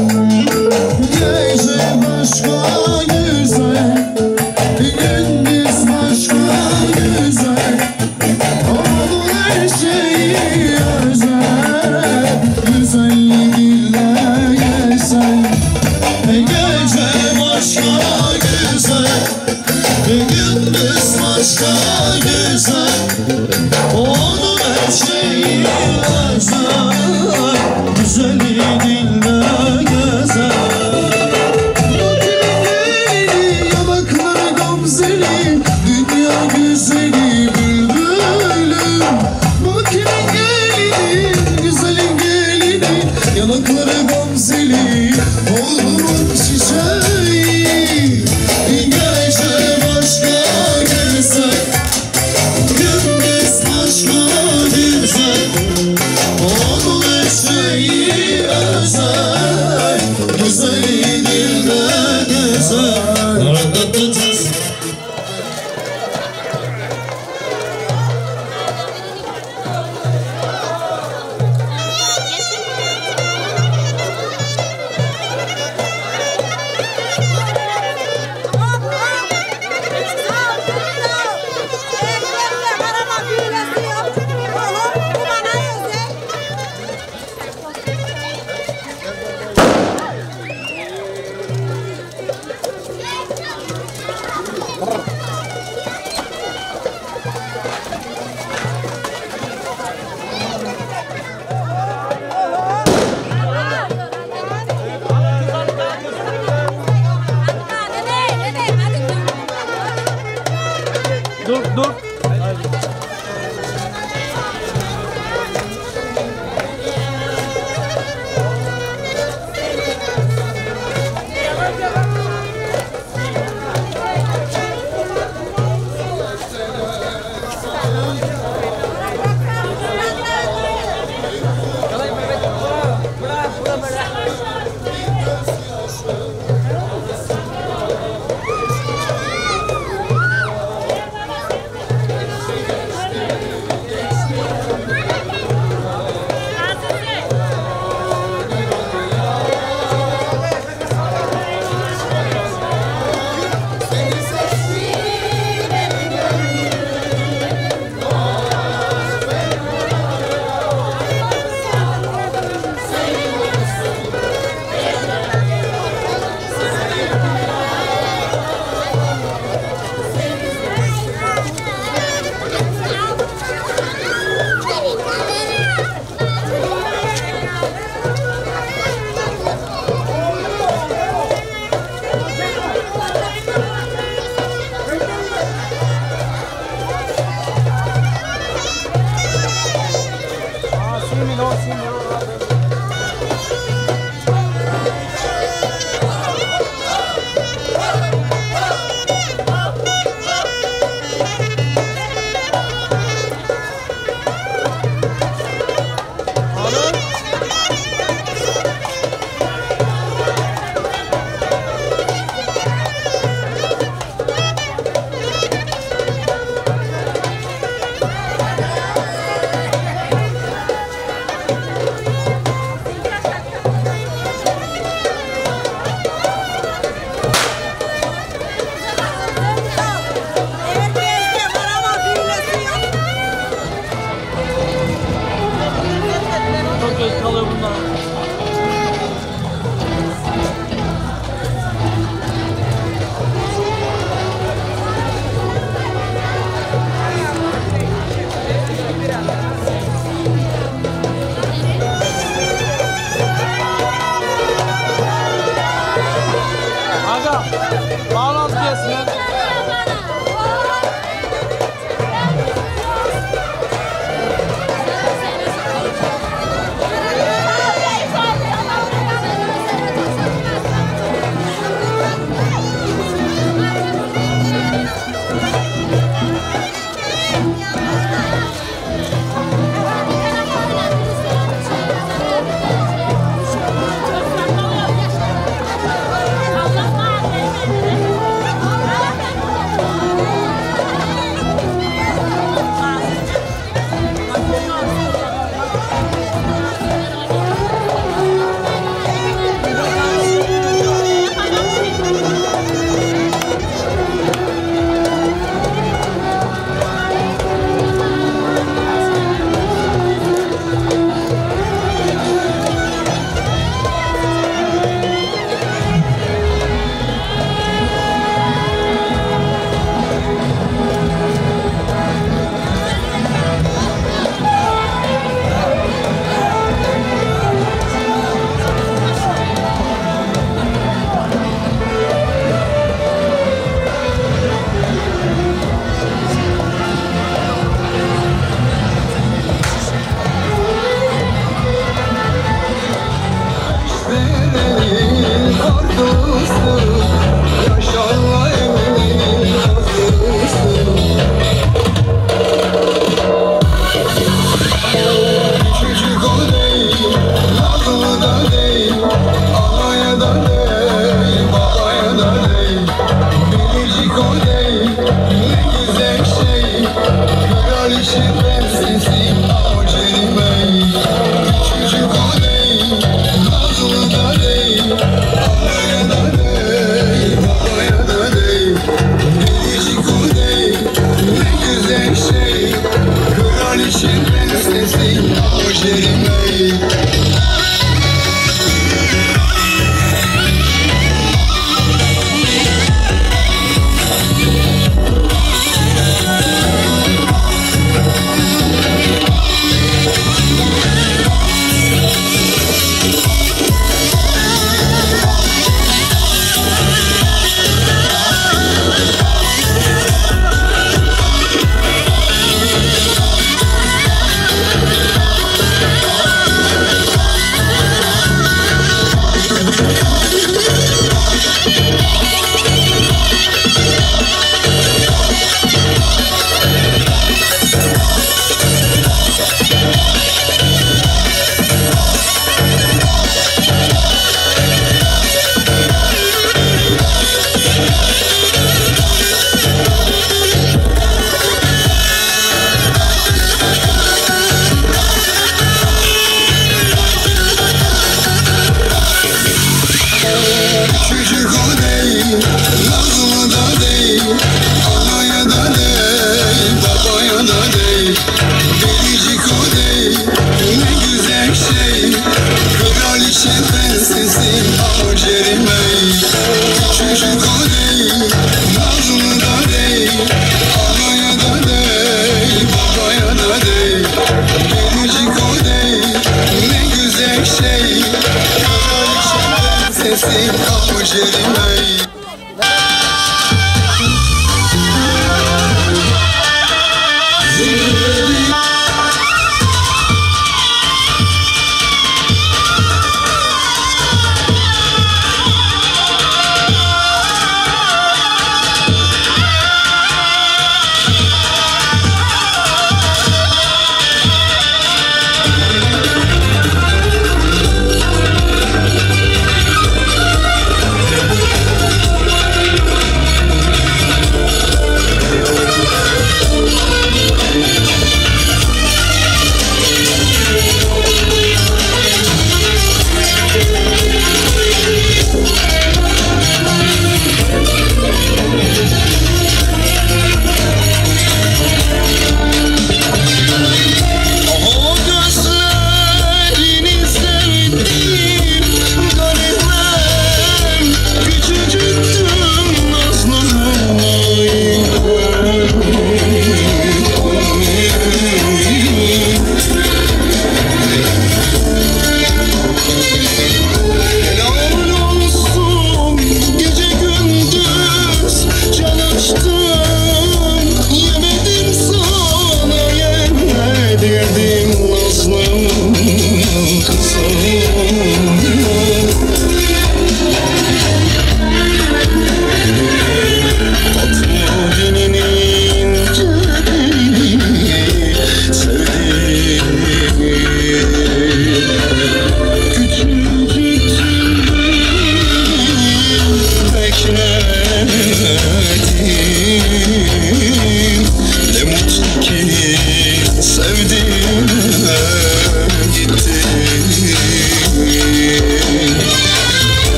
Gece başka güzel, gündüz başka güzel. Onun her şeyi özel, güzelliğiyle güzel. Gece başka güzel, gündüz başka güzel. Onun her şeyi özel, güzeli dinle gezer. Bu kimin yanakları gamzeli, dünya güzeli bülbülüm. Bu kimin gelini, güzelin gelini, yanakları gamzeli, oğlumun çiçeği. Gece başka güzel, gündüz başka güzel. Onun her şeyi özel, güzeli dilde gezer.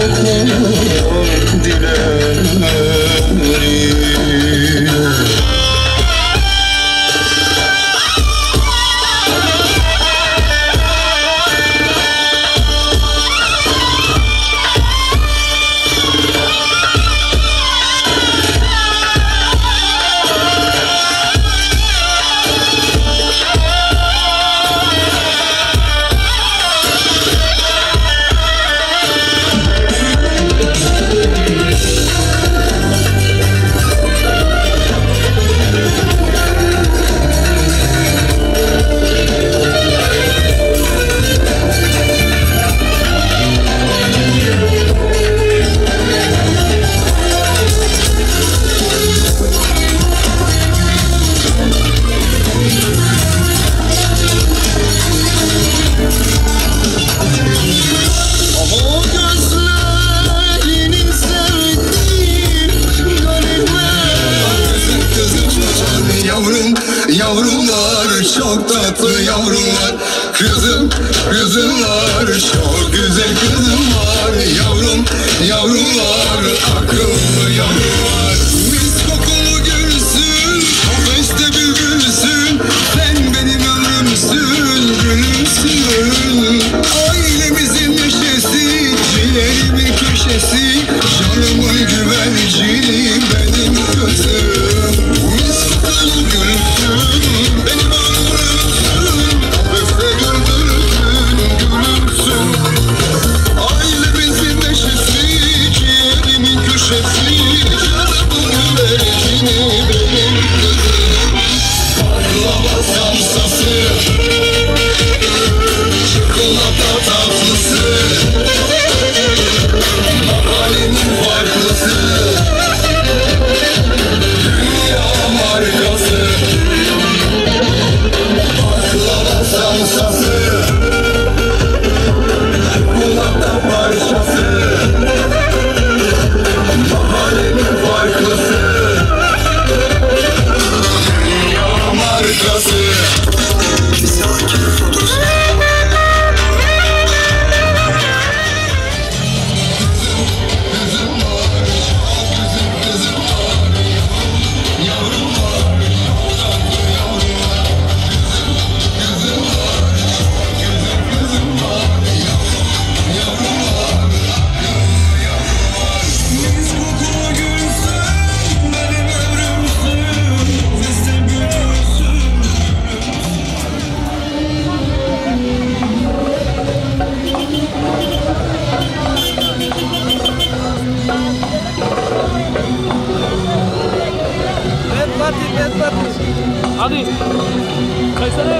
okur dileri. Yavrumlar çok tatlı yavrumlar. Kızım, kızım var, çok güzel kızım var. Yavrum, yavrum var, akıllı yavrum var. Mis kokulu gülsün, kafeste bülbülsün. Sen benim ömrümsün, gülümsün. Ailemizin neşesi, ciğerimin köşesi. Canımın güvercini benim kızım. Mis kokulu gülsün, benim ömrümsün. Kafeste güldürürsün, gülümsün. Ailemizin neşesi, ciğerimin köşesi. Canımın güvercini benim kızım. Baklava samsası, çikolata tatlısı. Mahallenin farklısı, dünya markası. Baklava samsası, çikolata parçası. Mahallenin farklısı, dünya markası. Hadi. Kayseri.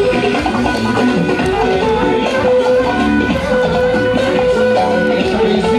Crazy.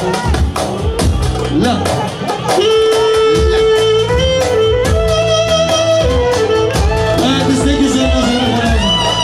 La. Evet, biz de güzel hazırlık var.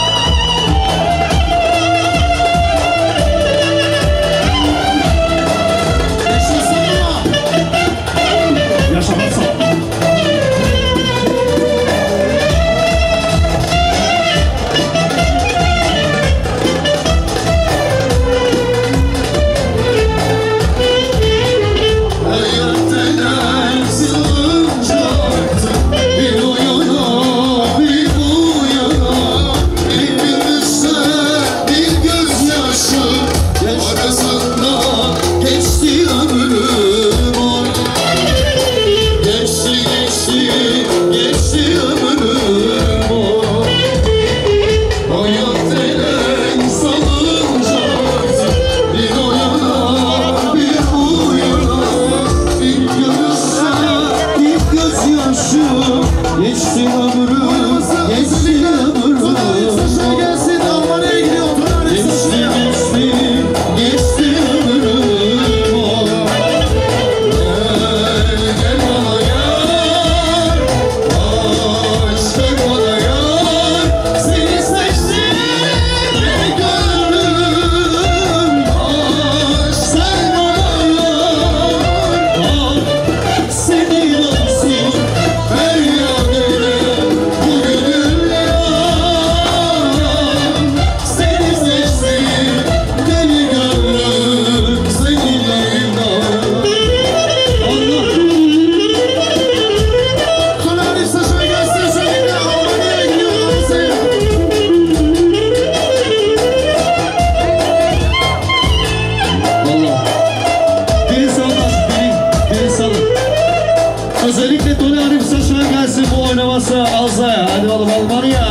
Özellikle Tony Arif Saşan gelsin bu oynaması Alza'ya. Hadi oğlum Almanya.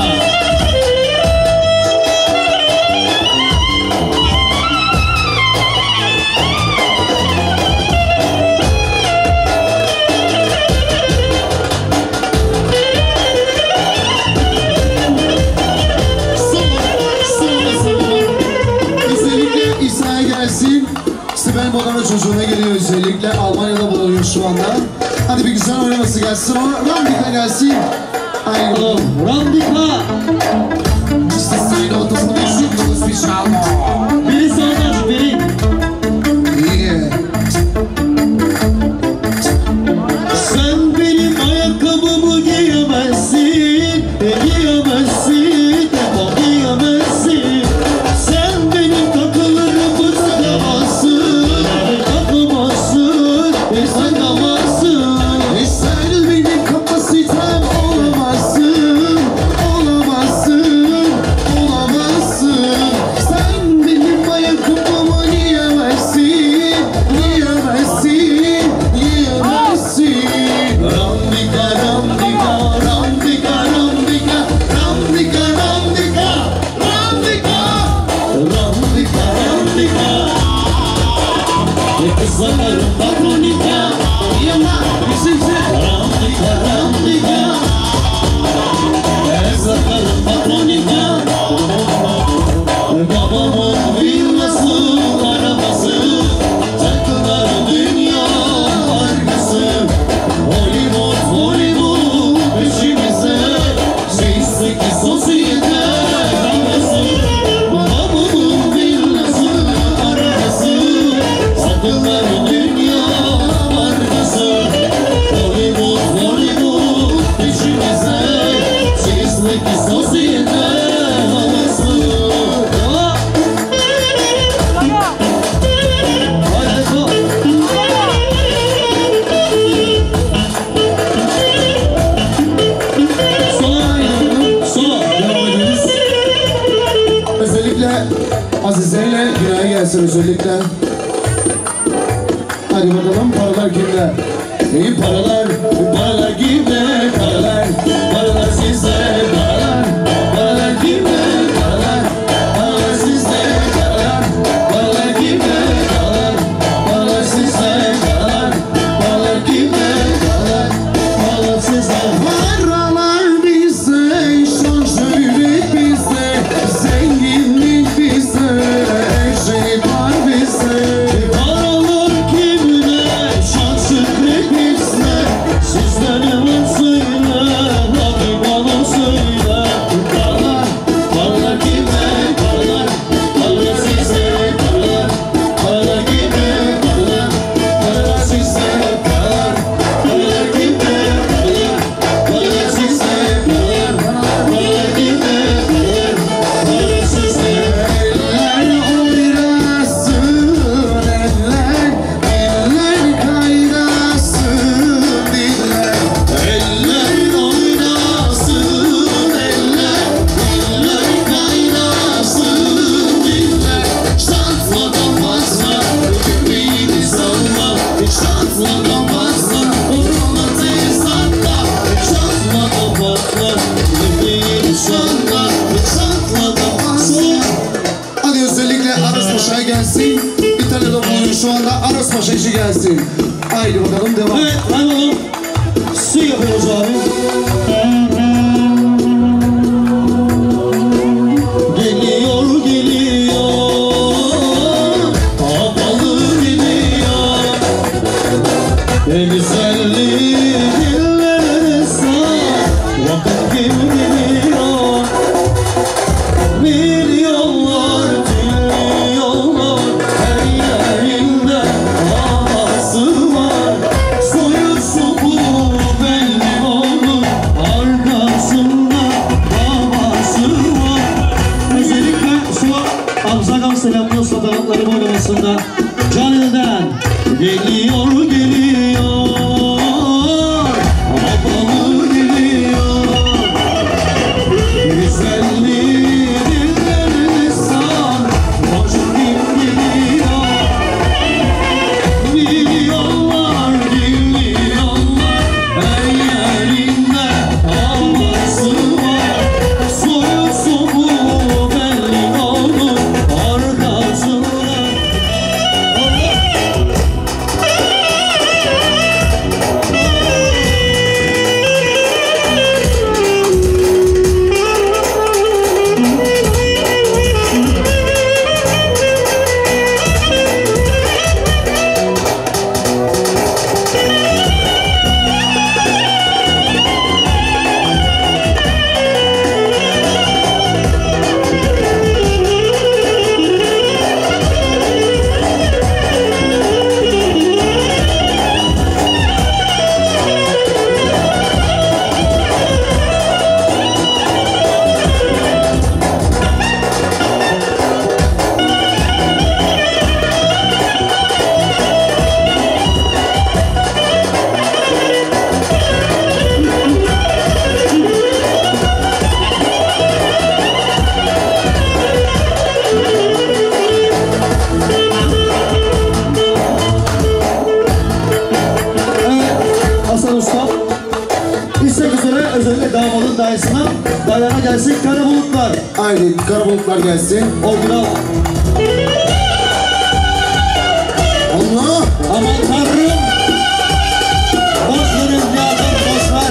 Özellikle İsa'ya gelsin. Sibel Moda'nın çocuğuna geliyor özellikle. Almanya'da bulunuyor şu anda. Hadi bir güzel oynaması gelsin. Randika gelsin. Haydi oğlum. Randika. İşte senin ortasında bir şutluğuz bir şalma. Biri sağdaş, biri. Yeah. Sen benim ayakkabımı giyemezsin, giyemezsin, giyemezsin. Sen benim takılarımı takamazsın, takamazsın, takamazsın. E sen benim kapasitem olamazsın, olamazsın, olamazsın. Sen benim ayakkabımı giyemezsin, giyemezsin, giyemezsin. Randika, randika, randika, randika, randika, randika, randika, randika, randika. Kızlarım patronika, Yama, bizimse. randika, randika. Kızlarım patronika. Babamın villası, arabası, takılar dünya arkası. Hollywood, Hollywood peşimize, şeyseki sosyete kafası. Babamın villası, arabası, takılar dünya arkası. Hollywood, Hollywood peşimize, şeyseki sosyete havası. Özellikle Azize'yle Günay'a gelsin özellikle. Hadi bakalım paralar kimde? İyi paralar, paralar kimde? Paralar, paralar sizde, paralar, paralar kimde? Paralar, paralar sizde, paralar, paralar kimde? Paralar, paralar sizde, paralar, paralar kimde? Paralar, paralar sizde. Paralar bizde, şan şöhret bizde, zenginlik bizde, şey var bizde. Paralar Gelsin. Haydi bakalım devam. Evet, hadi oğlum. Su yapıyoruz abi. Geliyor, geliyor. Havalı gidiyor. Ne güzelliği dillere sar. Vakit kim gidiyor. Milyonlar, trilyonlar. Her yerinde havası var. Soyu sopu belli olur. Arkasında babası var. Özellikle şu Hamza'dan selamlıyor fotoğraflarım oynamasında. Canil'den geliyor geliyor. Havalı geliyor. Güzelliği dillerini sar. Boşu kim geliyor. Milyonlar, milyonlar. Her yerinde havası var. Soyu sopu belli olur. Arkasında Hasan Usta istek üzere özellikle damadın dayısına dayana gelsin kara bulutlar. Haydi kara bulutlar gelsin. Orijinal. Allah! Aman tanrım. Boş verin yardım boş ver.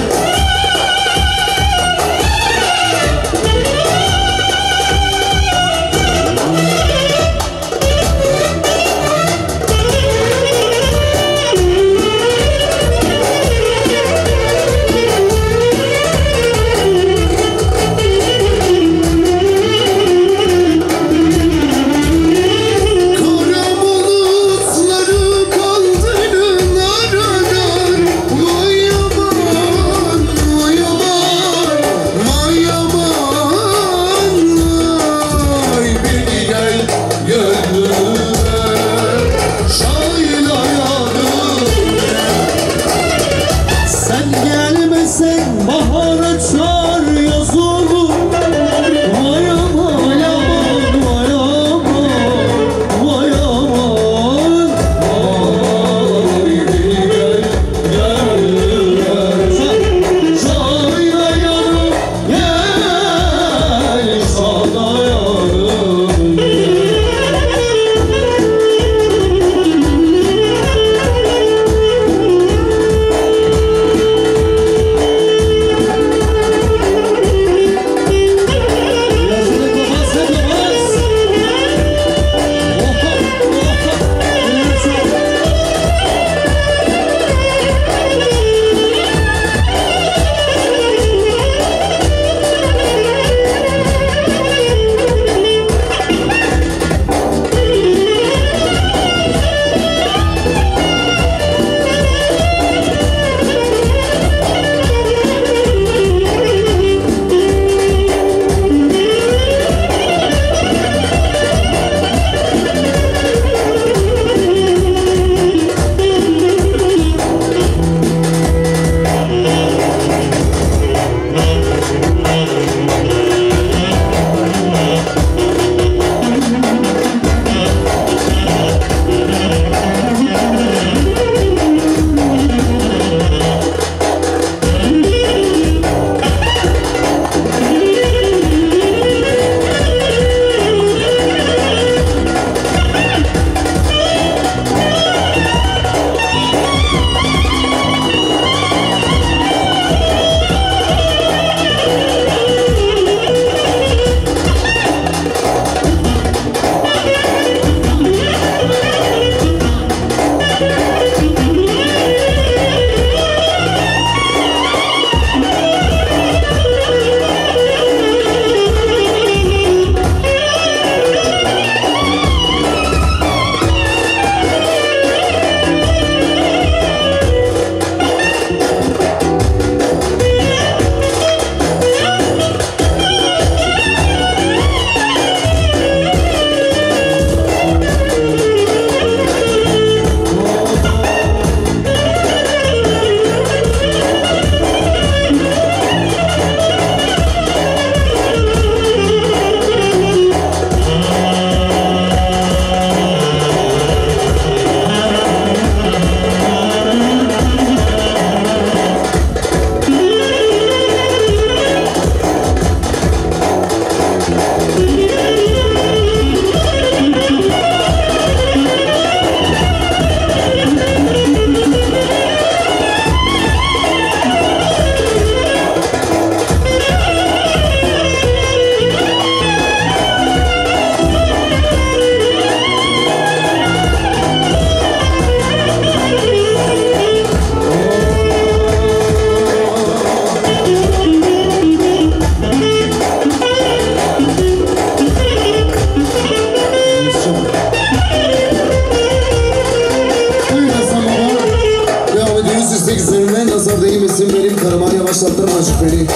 müzik üzerine nazar değmesin benim karıma, yavaşlattırma azıcık beni.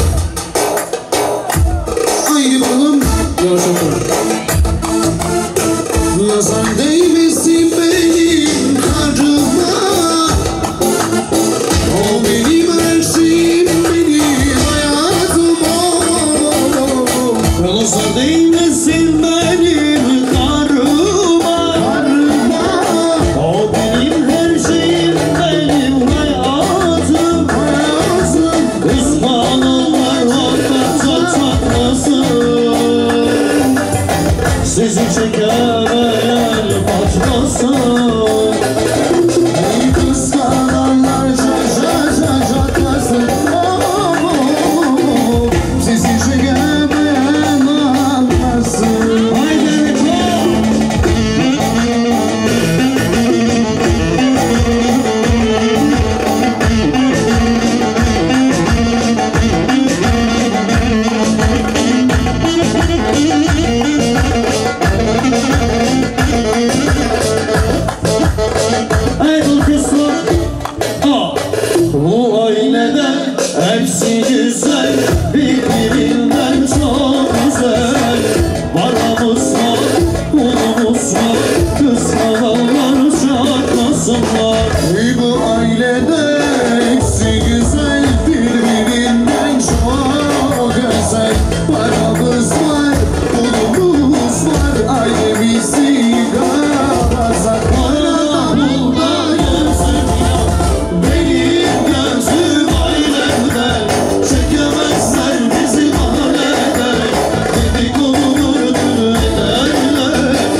Haydi bakalım, yavaşlattırma. Nazar değmesin benim karıma, o benim her şeyim, benim hayatım o. Nazar değmesin benim karıma, karıma, o benim her şeyim, benim hayatım, hayatım. Ispanaklar hakikaten çatlasın, sizi çekemeyen patlasın. Ey kıskananlar şaşa şaşa atlasın, oh, oh, oh. Sizi çekemeyen atlasın. Haydi Aydın kızlar, ah, bu ailede hepsi güzel, birbirinden çok güzel. Varamız var, unumuz var, kıskananlar çatlasınlar. Ey bu ailede hepsi güzel, birbirinden çok güzel. Varamız var, unumuz var, ailemizi gazak.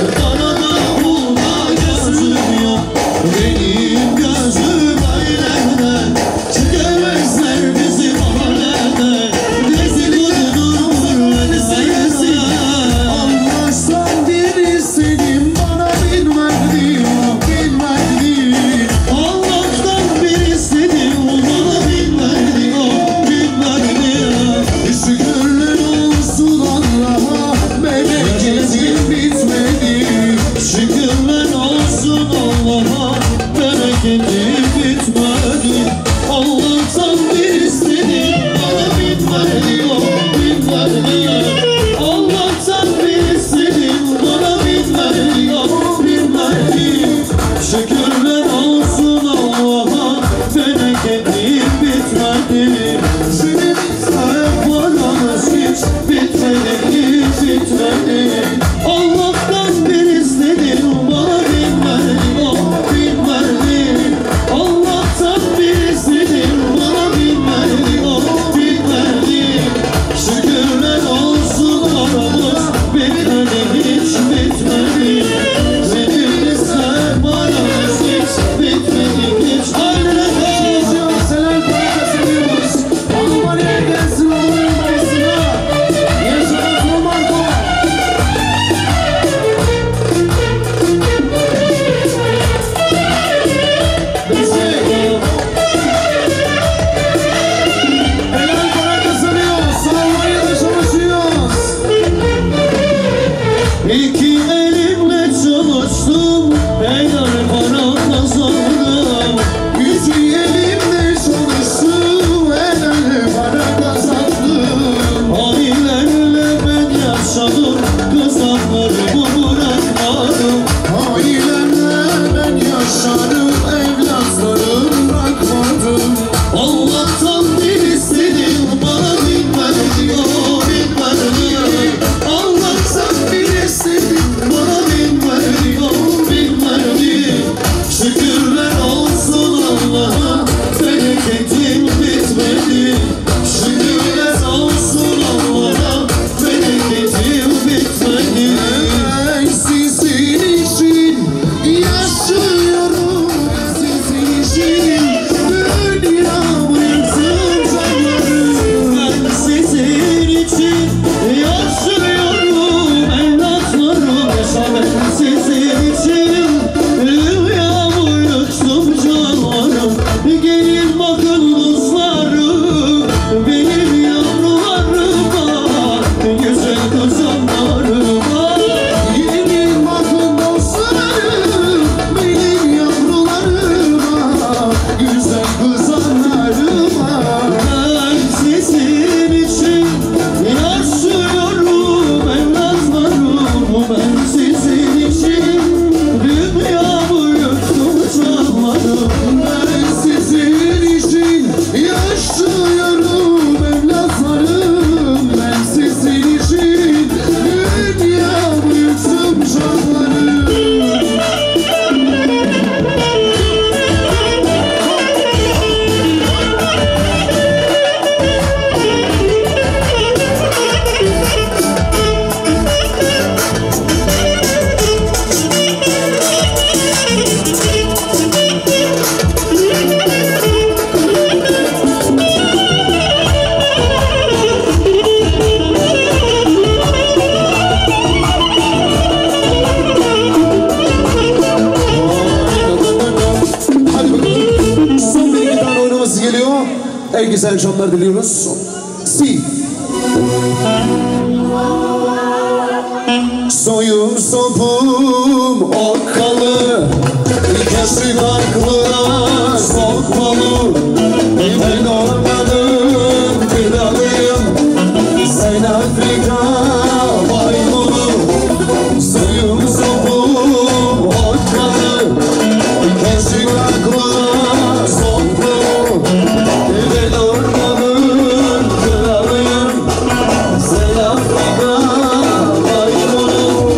Benim gözüm ailem En güzel canlar diliyoruz. Si. Soyum sopum okkalı, ikisi farklılar sokmalı. Ben ormanın kralıyım, sen Afrika maymunu. Soyum sopum okkalı, ikisi farklılar sokmalı. Ben ormanın kralıyım, sen Afrika maymunu.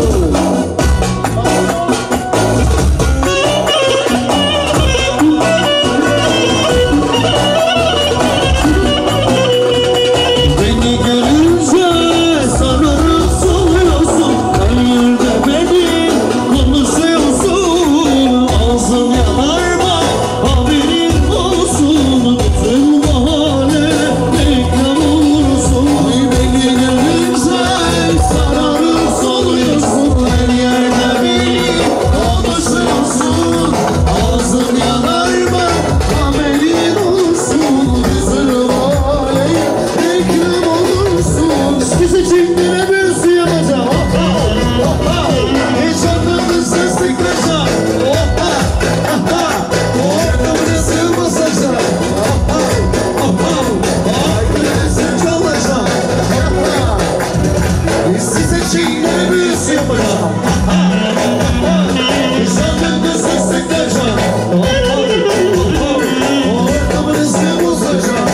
Beni görünce sararıp soluyorsun, her yerde beni konuşuyorsun. Ağzın yanar bak, haberin olsun, bütün mahalle reklam olursun. Beni görünce sararıp soluyorsun, her yerde beni konuşuyorsun. Ağzın yanar bak, haberin olsun, bütün mahalle reklam olursun. Bizi çimdire bir su yapacağım. Hoppa, hoppa. Heyecanlarını seslikleşeceğim. Hoppa, hoppa. Ortamını sığmasacağım. Hoppa, hoppa. Ailenizi çalacağım. Hoppa. Size çimdire bir su yapacağım. Hoppa, hoppa. Heyecanlarını seslikleşeceğim. Hoppa, hoppa. Ortamını sığmasacağım.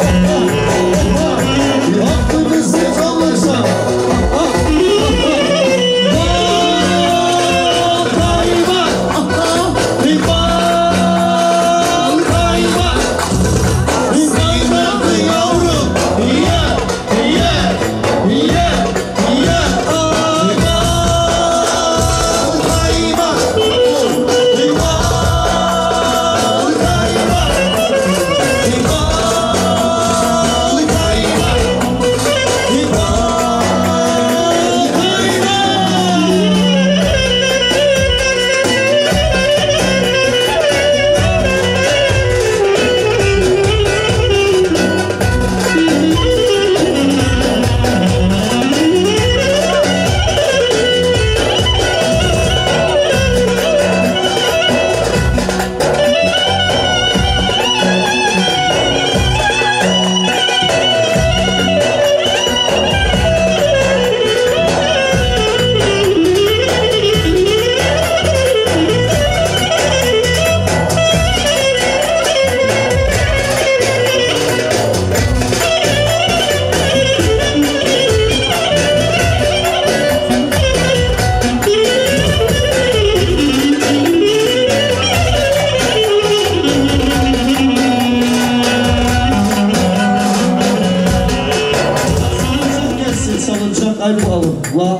Aklımızı çalacağım. Salıncak ayrı alın. La.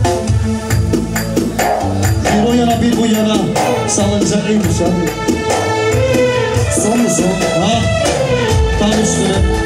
Bir o yana bir bu yana. Salıncak iyiymiş abi. Son mu son? Ha? Tam üstüne.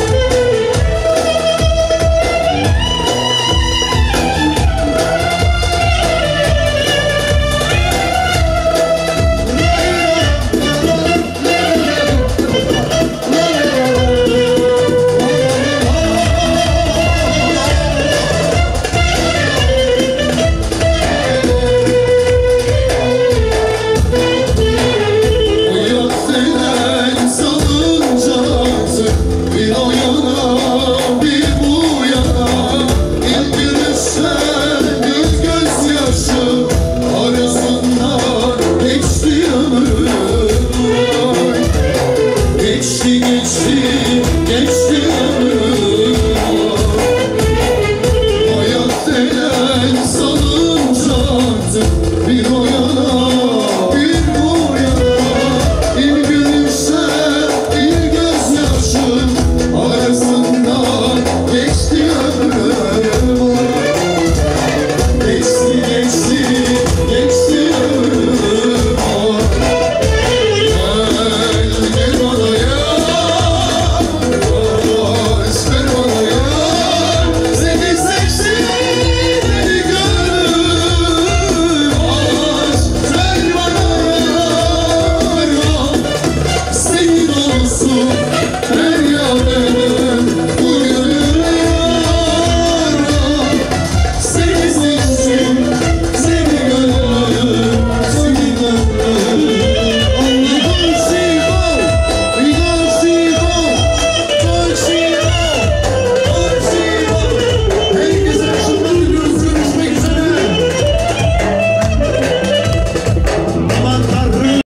Geçti geçti